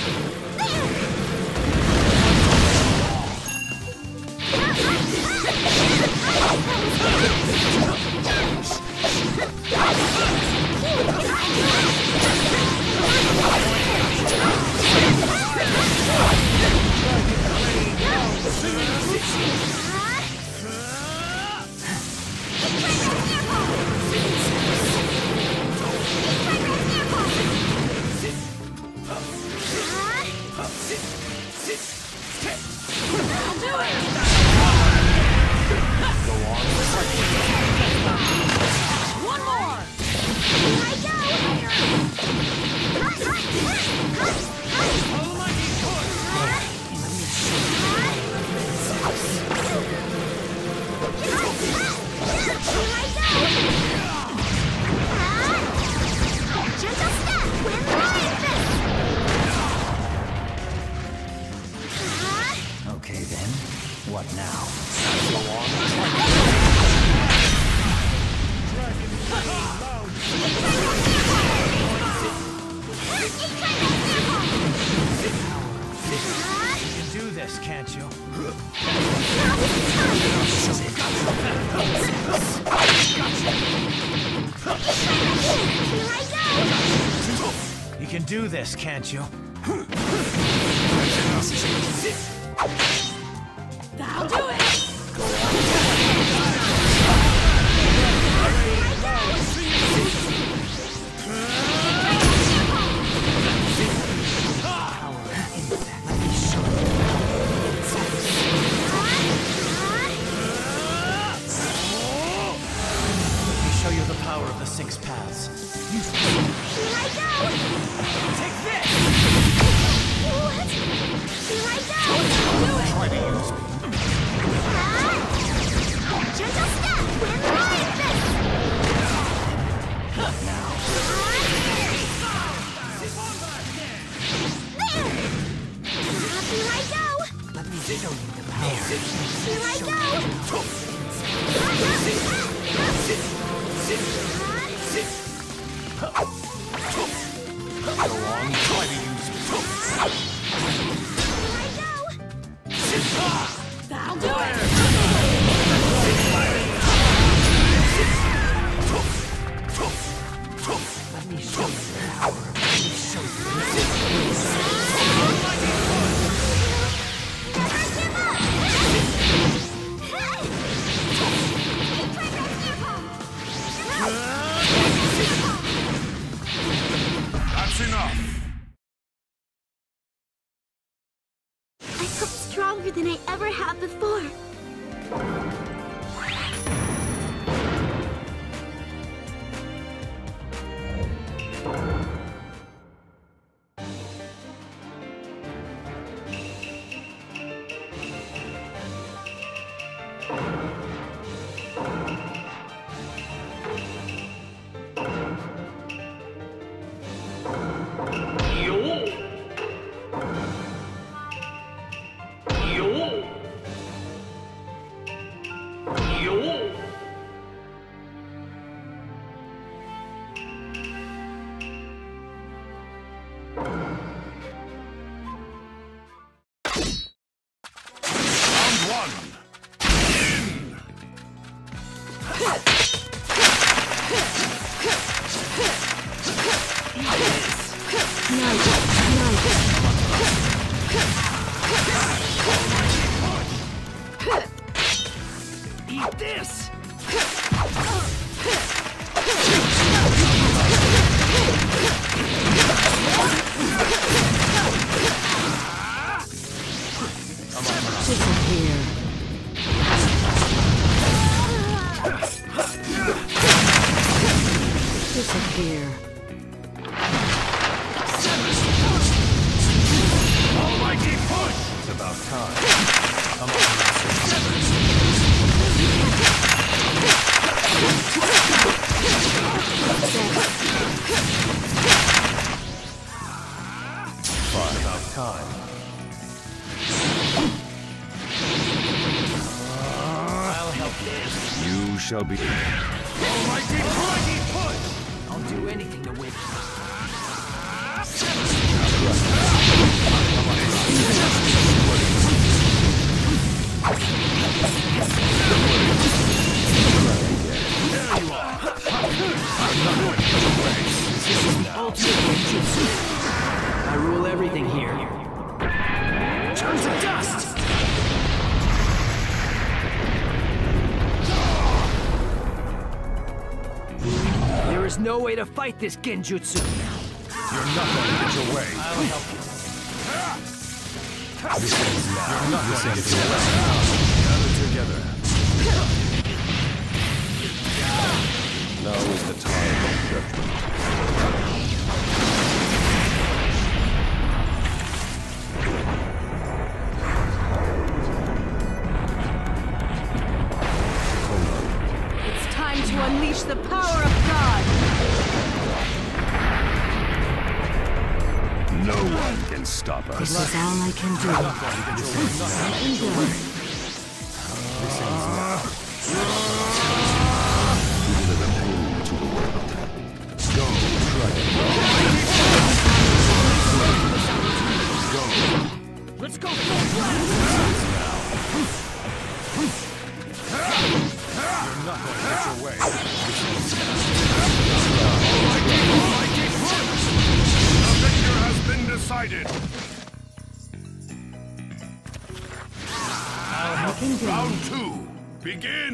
One more! Here I Gentle step with Lion Fist! Okay then, what now? You can do this, can't you? You can do this, can't you? That'll do it! Let me show you the power of the 6 paths. Here I go! Take this! What? Here I go! Do it! Try to use me. Gentle step with Lion Fist! What now? Here I go! Let me show you the power. Here I go! Go on, try to use me. Here I go! That'll do it! Let me show you the power. Let me show you Never give up! That's enough. I felt stronger than I ever have before. about time. Amaterasu. Fine. About time. I'll help you. You shall be. Almighty push! I'll do anything to win. This is the ultimate ninjutsu. I rule everything here. Turns to dust! There is no way to fight this genjutsu. You're not going to get your way. I'll help you. This ends now. You're not going to get your way. Gather together. Now is the time of judgment. It's time to unleash the power of God! No one can stop us. This is all I can do. To deliver pain to the world. Go, try it. Go. Let's go! You're not going to get your way. The victor has been decided. Round 2, begin.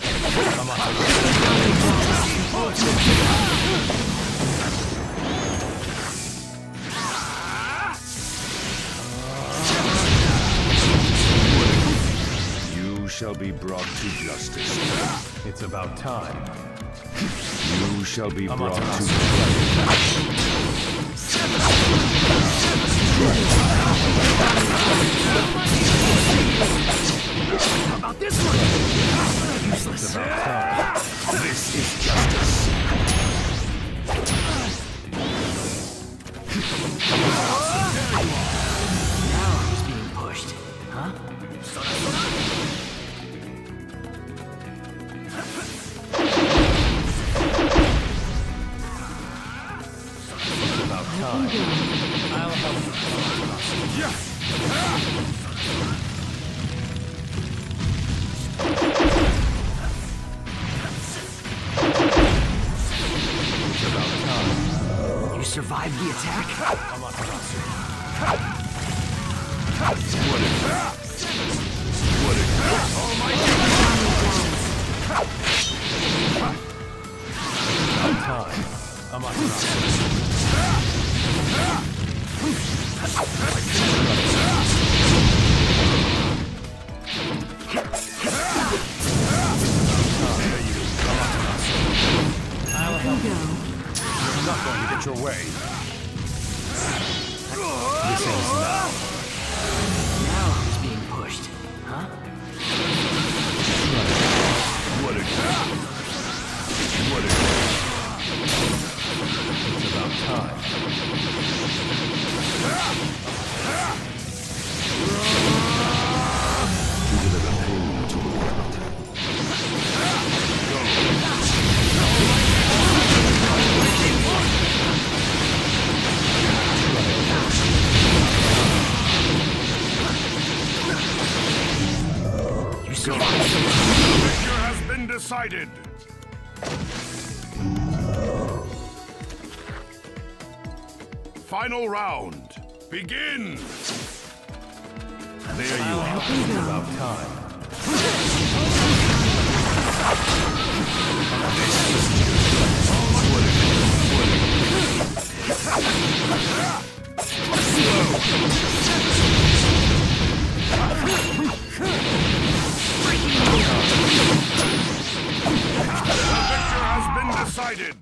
You shall be brought to justice. It's about time. You shall be brought to justice. How about this one? Useless. It's about time. This is justice. Now who's being pushed? Huh? It's about time. I'll help you. It's about time. You survived the attack? Amaterasu. About time. Amaterasu. I'll help you. You're not going to get your way. This ends now. Now who's being pushed? Huh? What a It's about time. to deliver pain to the world. You survived. The victor has been decided. Final round. Begin. There you are. It's about time. Decided.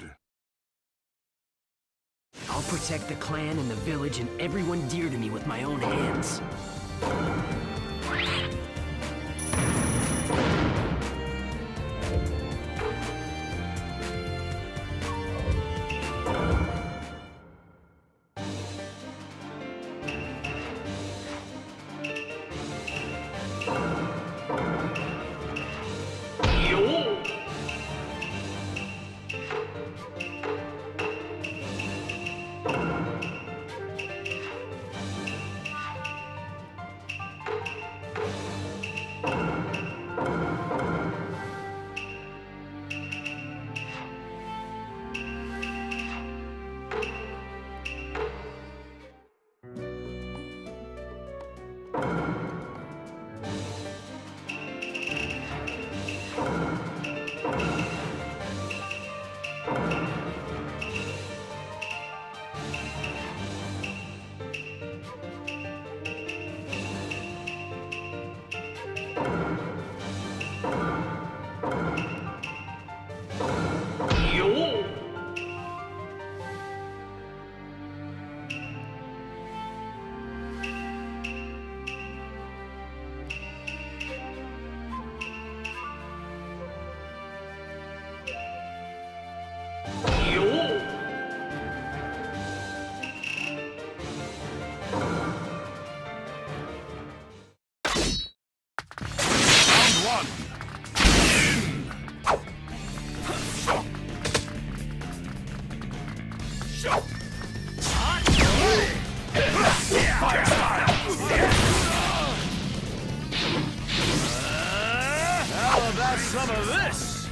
I'll protect the clan and the village and everyone dear to me with my own hands. Some of this!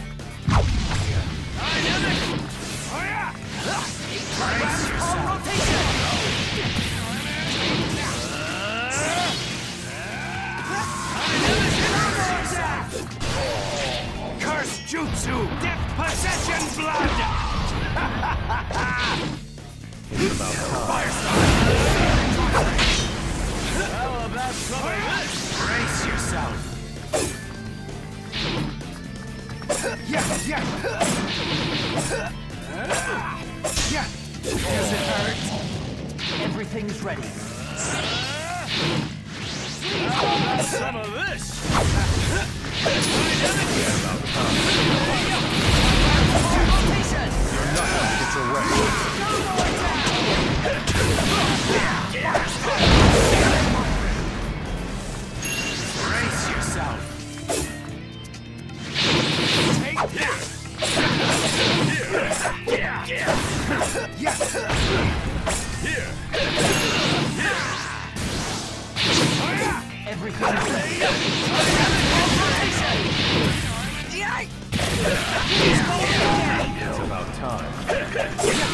Dynamic! Oh yeah! Curse Jutsu! Death Possession Blood! How about some of this? Brace yourself! Does it hurt? Everything's ready. How about some of this? You're not gonna get your way. Brace yourself! Take this! Everything's ready. It's about time.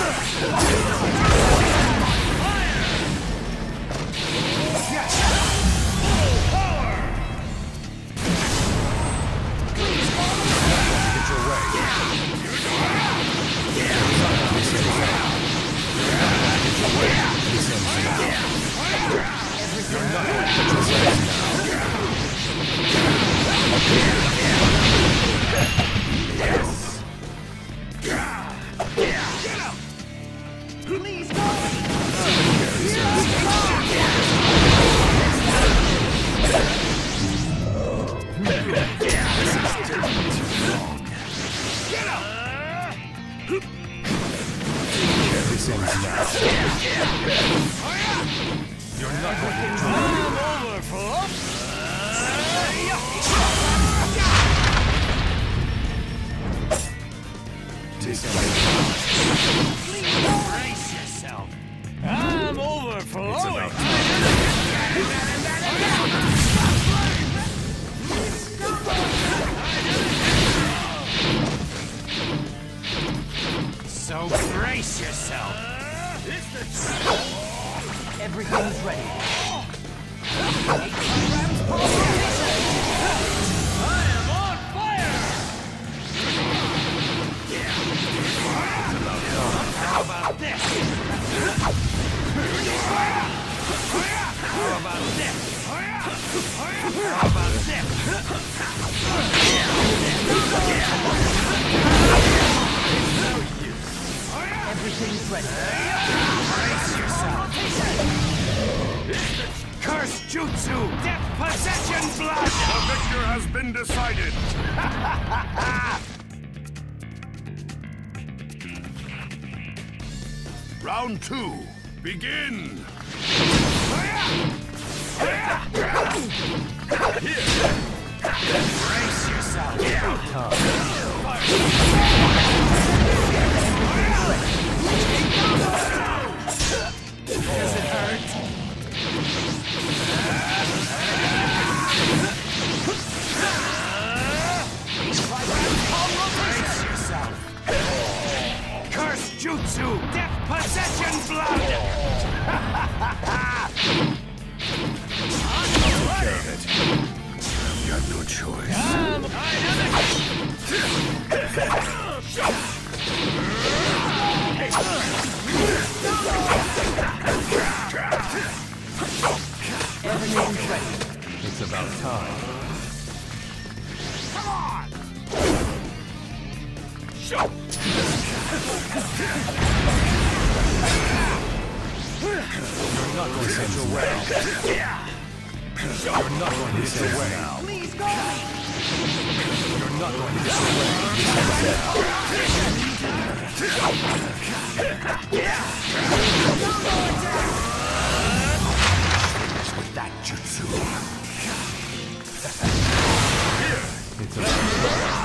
Get your way. Brace yourself! I'm overflowing! So brace yourself! Everything's ready. I am on fire! How about this? How about this? How about Everything's ready. Brace yourself! Curse Jutsu! Death Possession Blood! The victor has been decided! Round 2, begin! Brace yourself. Does it hurt? Brace yourself. Curse Jutsu! Death Possession Blood! You have no choice. Everything's ready. It's about time. Come on! You're not going to get your way. You're not going to get your way now. Please go! You're not going to get your way. With that jutsu. It's about time.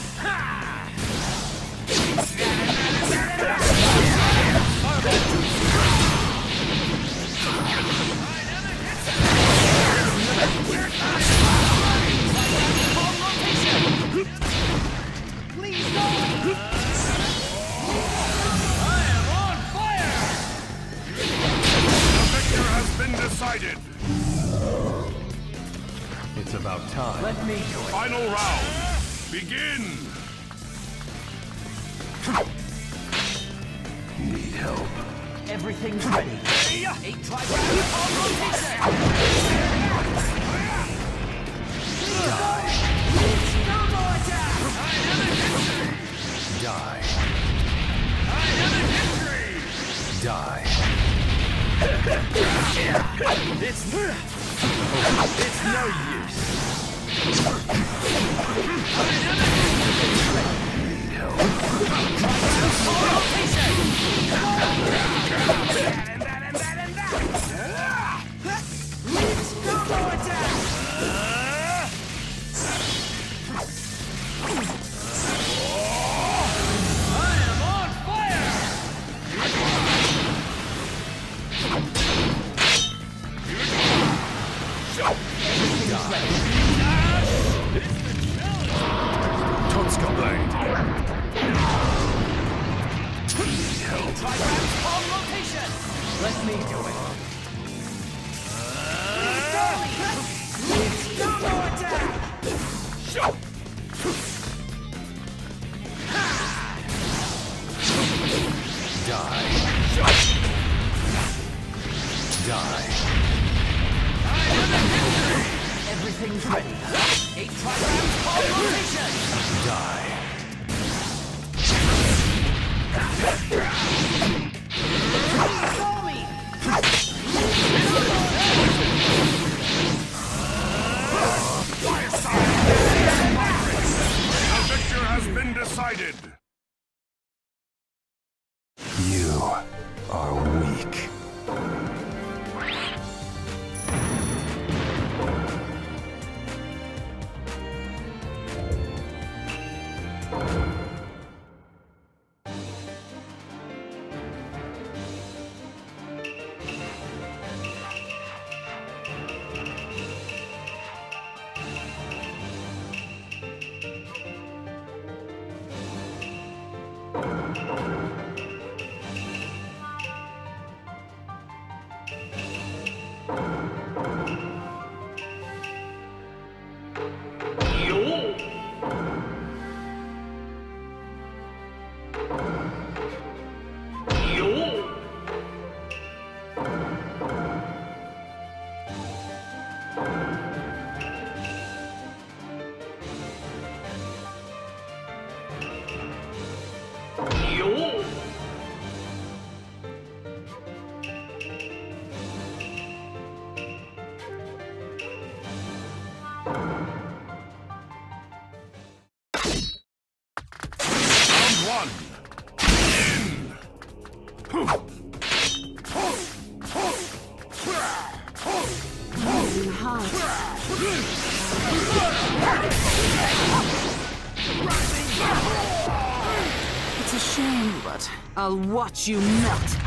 Please go! The victor has been decided. It's about time. Let me do it. Final round, begin! Need help. Everything's ready. 8 trigrams on rotation! Combo attack! Die. Die. It's no use! Need help. Combo attack! I am on fire! Totsuka blade. Trigrams on rotation! Let me do it. Combo attack! Die. Die. Everything's ready. 8 trigrams on rotation! Die. Call me! The victor has been decided. You are weak. Rising heart. It's a shame, but I'll watch you melt.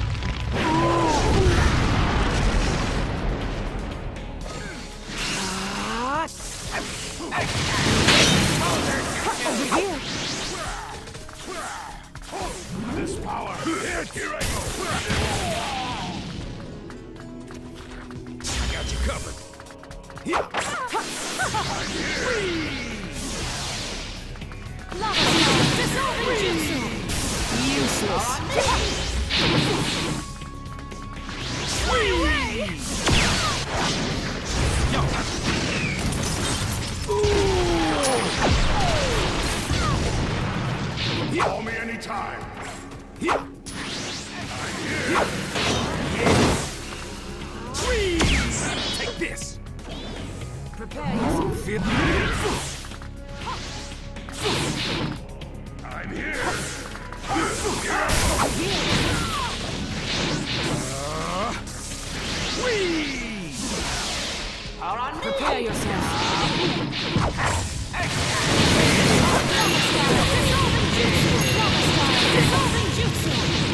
Over here. This power. Here I go. I got you covered. Lava Star, dissolving jutsu. Useless. Call me anytime. Take this. Prepare yourself. I'm here. Prepare yourself. Dissolving jutsu.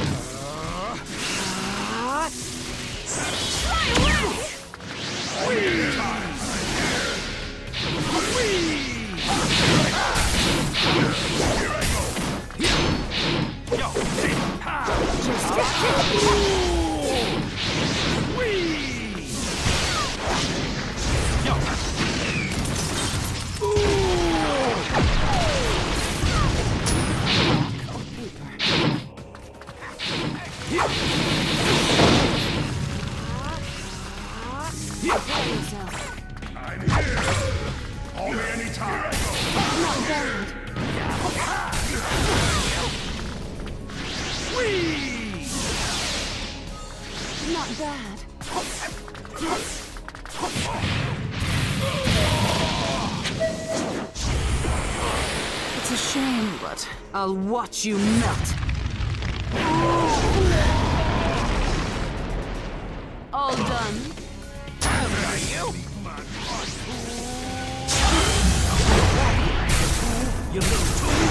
I'm here. Call me anytime. Not bad. Not bad. It's a shame, but I'll watch you melt. All done. You little tool!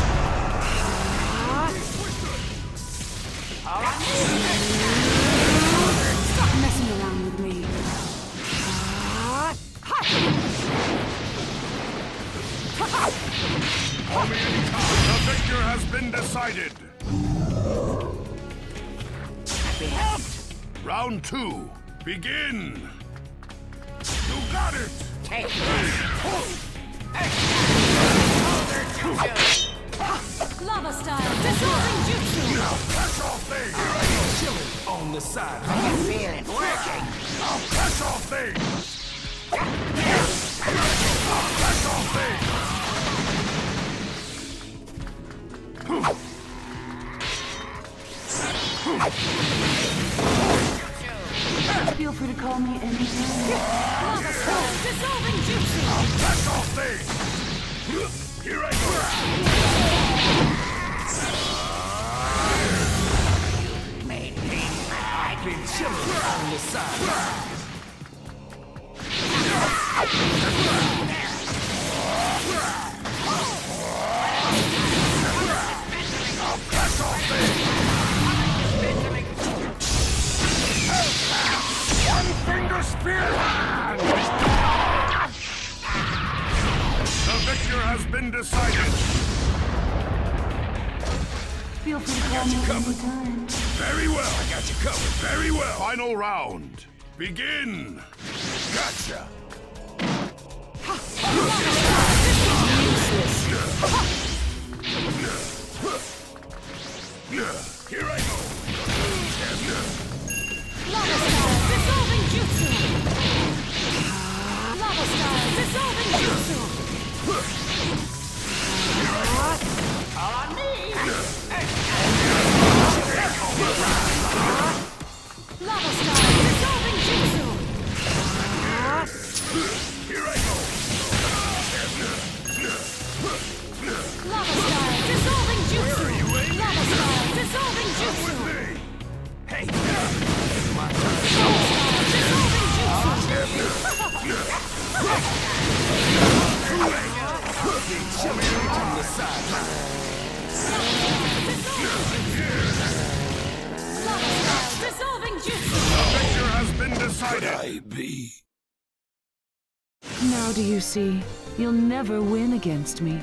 Stop messing around with me. Call me anytime. The victor has been decided. Round 2. Begin. You got it. Take Lava style, dissolving jutsu. Now crush all things. Chilling on the side. I can feel it working. I'll crush all things. I'll crush all things. Feel free to call me anytime. Lava style, dissolving jutsu. I'll crush all things. Here I go. I've been chilling on the side. I'll crush all things. One finger spear. The victor has been decided. Feel free to call me anytime. Very well. I got you covered. Very well. Final round. Begin. Gotcha. Here I go. Lava style, dissolving jutsu. Lava style, dissolving jutsu. All on me. Lava style, dissolving jutsu. Here I go. Lava style, dissolving jutsu. Lava style, dissolving jutsu. With me. I be? Now do you see? You'll never win against me.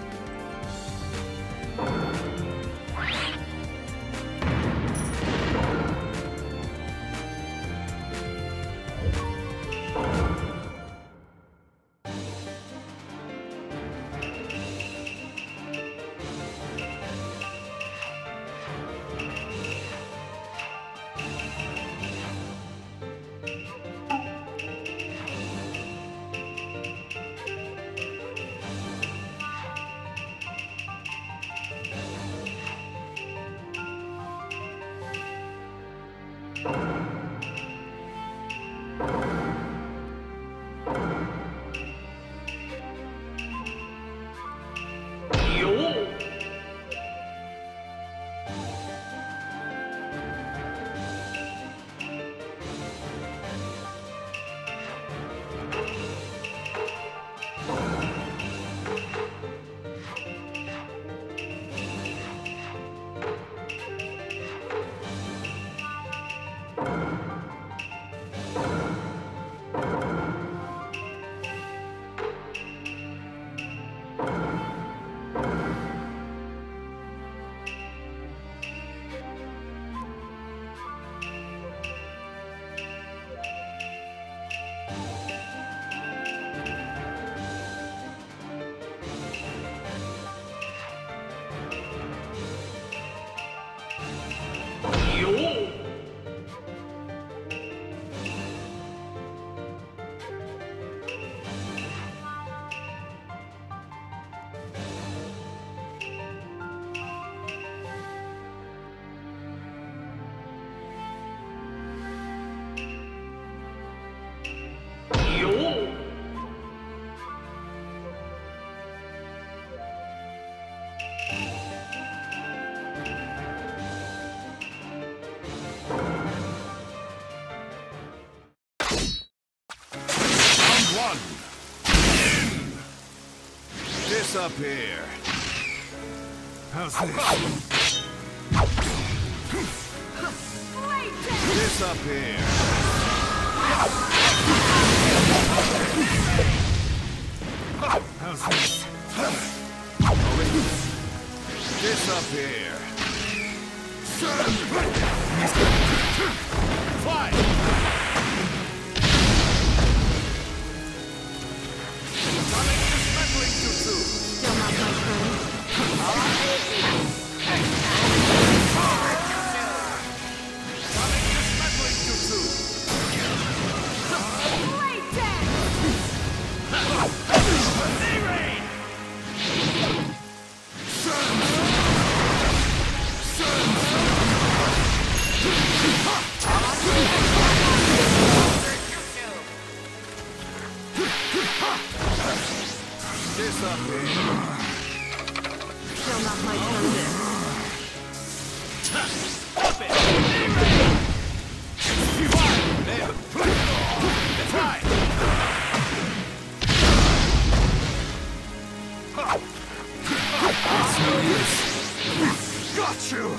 This up here. How's this? This up here. How's this? This up here. Fly! Still not my friend. This up here. Still not my turn. Got you!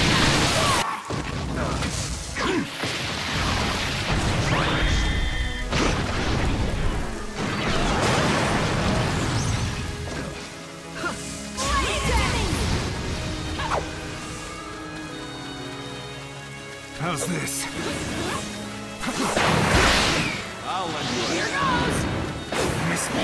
How's this? I'll let you Here goes! Miss me?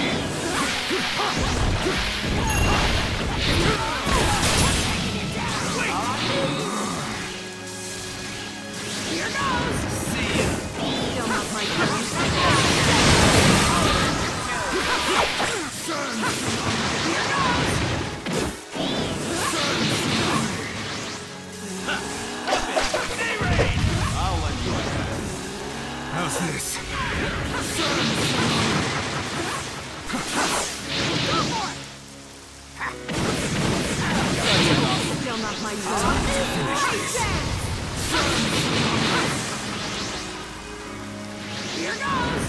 Here goes! Still not my turn. I'll let you How's this? Still not my turn. Here goes!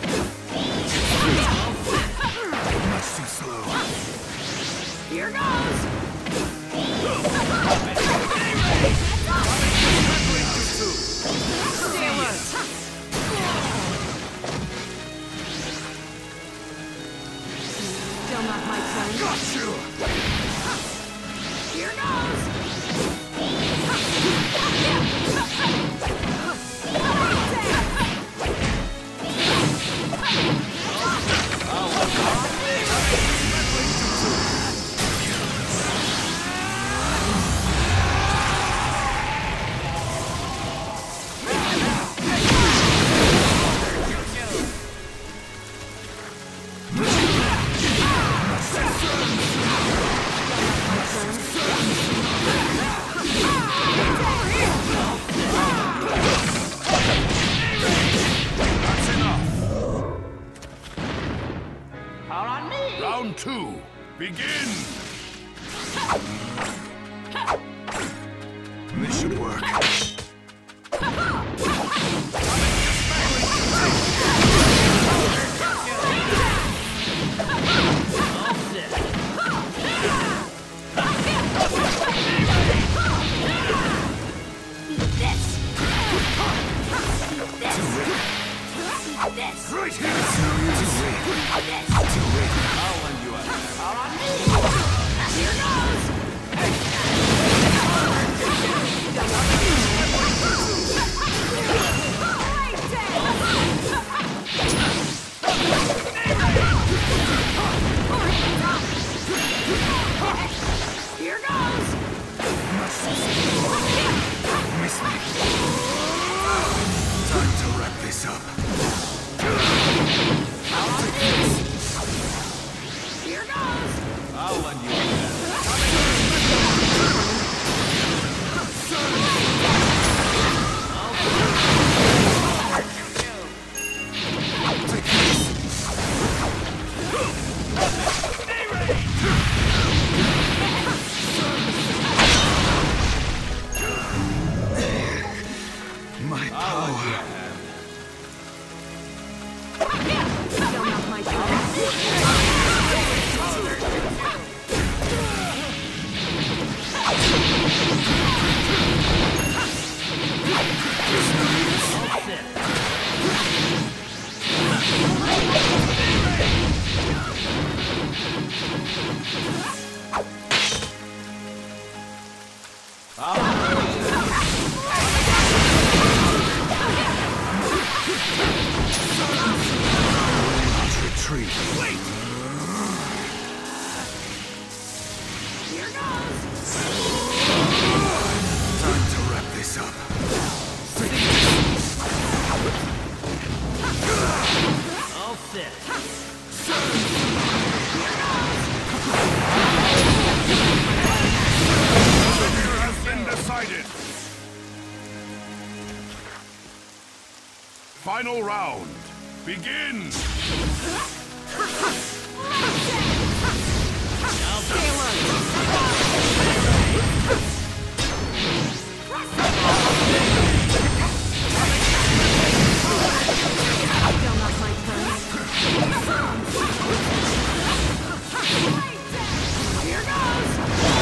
Much too slow. Here goes! Stay alert. Round 2, begin! This should work. This. Right here! Too late. I'll lend you a hand. All on me. Here goes. Here goes. Miss me. Time to wrap this up. Here goes. I'll lend you a hand. My power. Retreat. Wait! Here goes. Time to wrap this up. All set. The winner has been decided. Final round, begin! Here goes.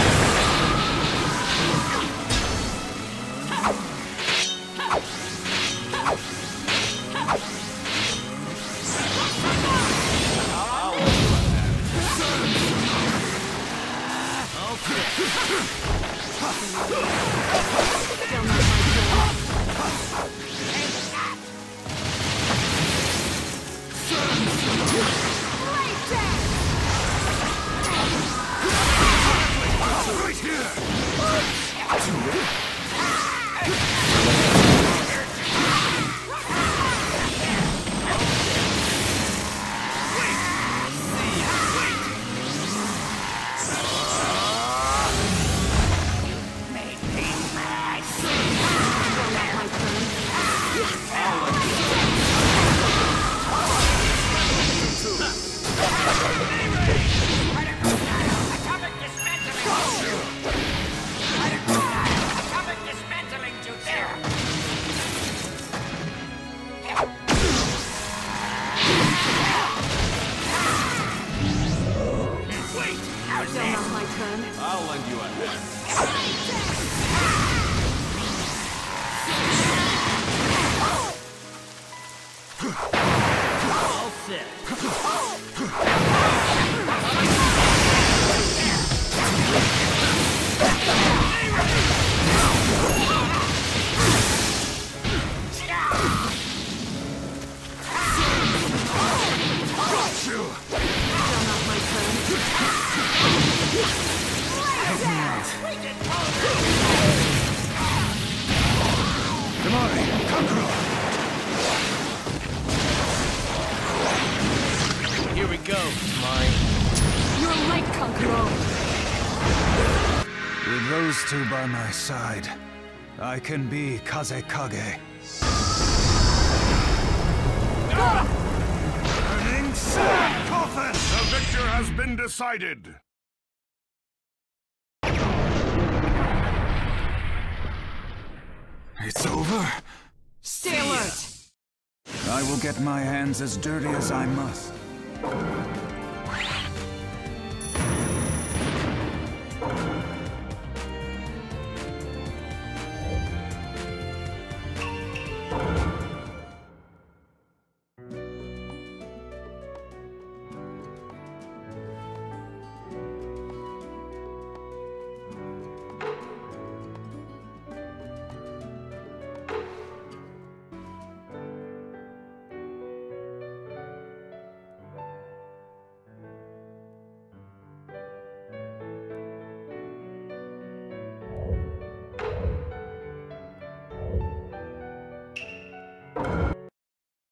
Right here! Atomic dismantling. Atomic dismantling to there. Wait! How's this? I'll lend you a hand. All set. Here we go. You're right, Kankuro. With those two by my side, I can be Kazekage. Burning Sun! Nothing! The victor has been decided! It's over. Stay alert! I will get my hands as dirty as I must.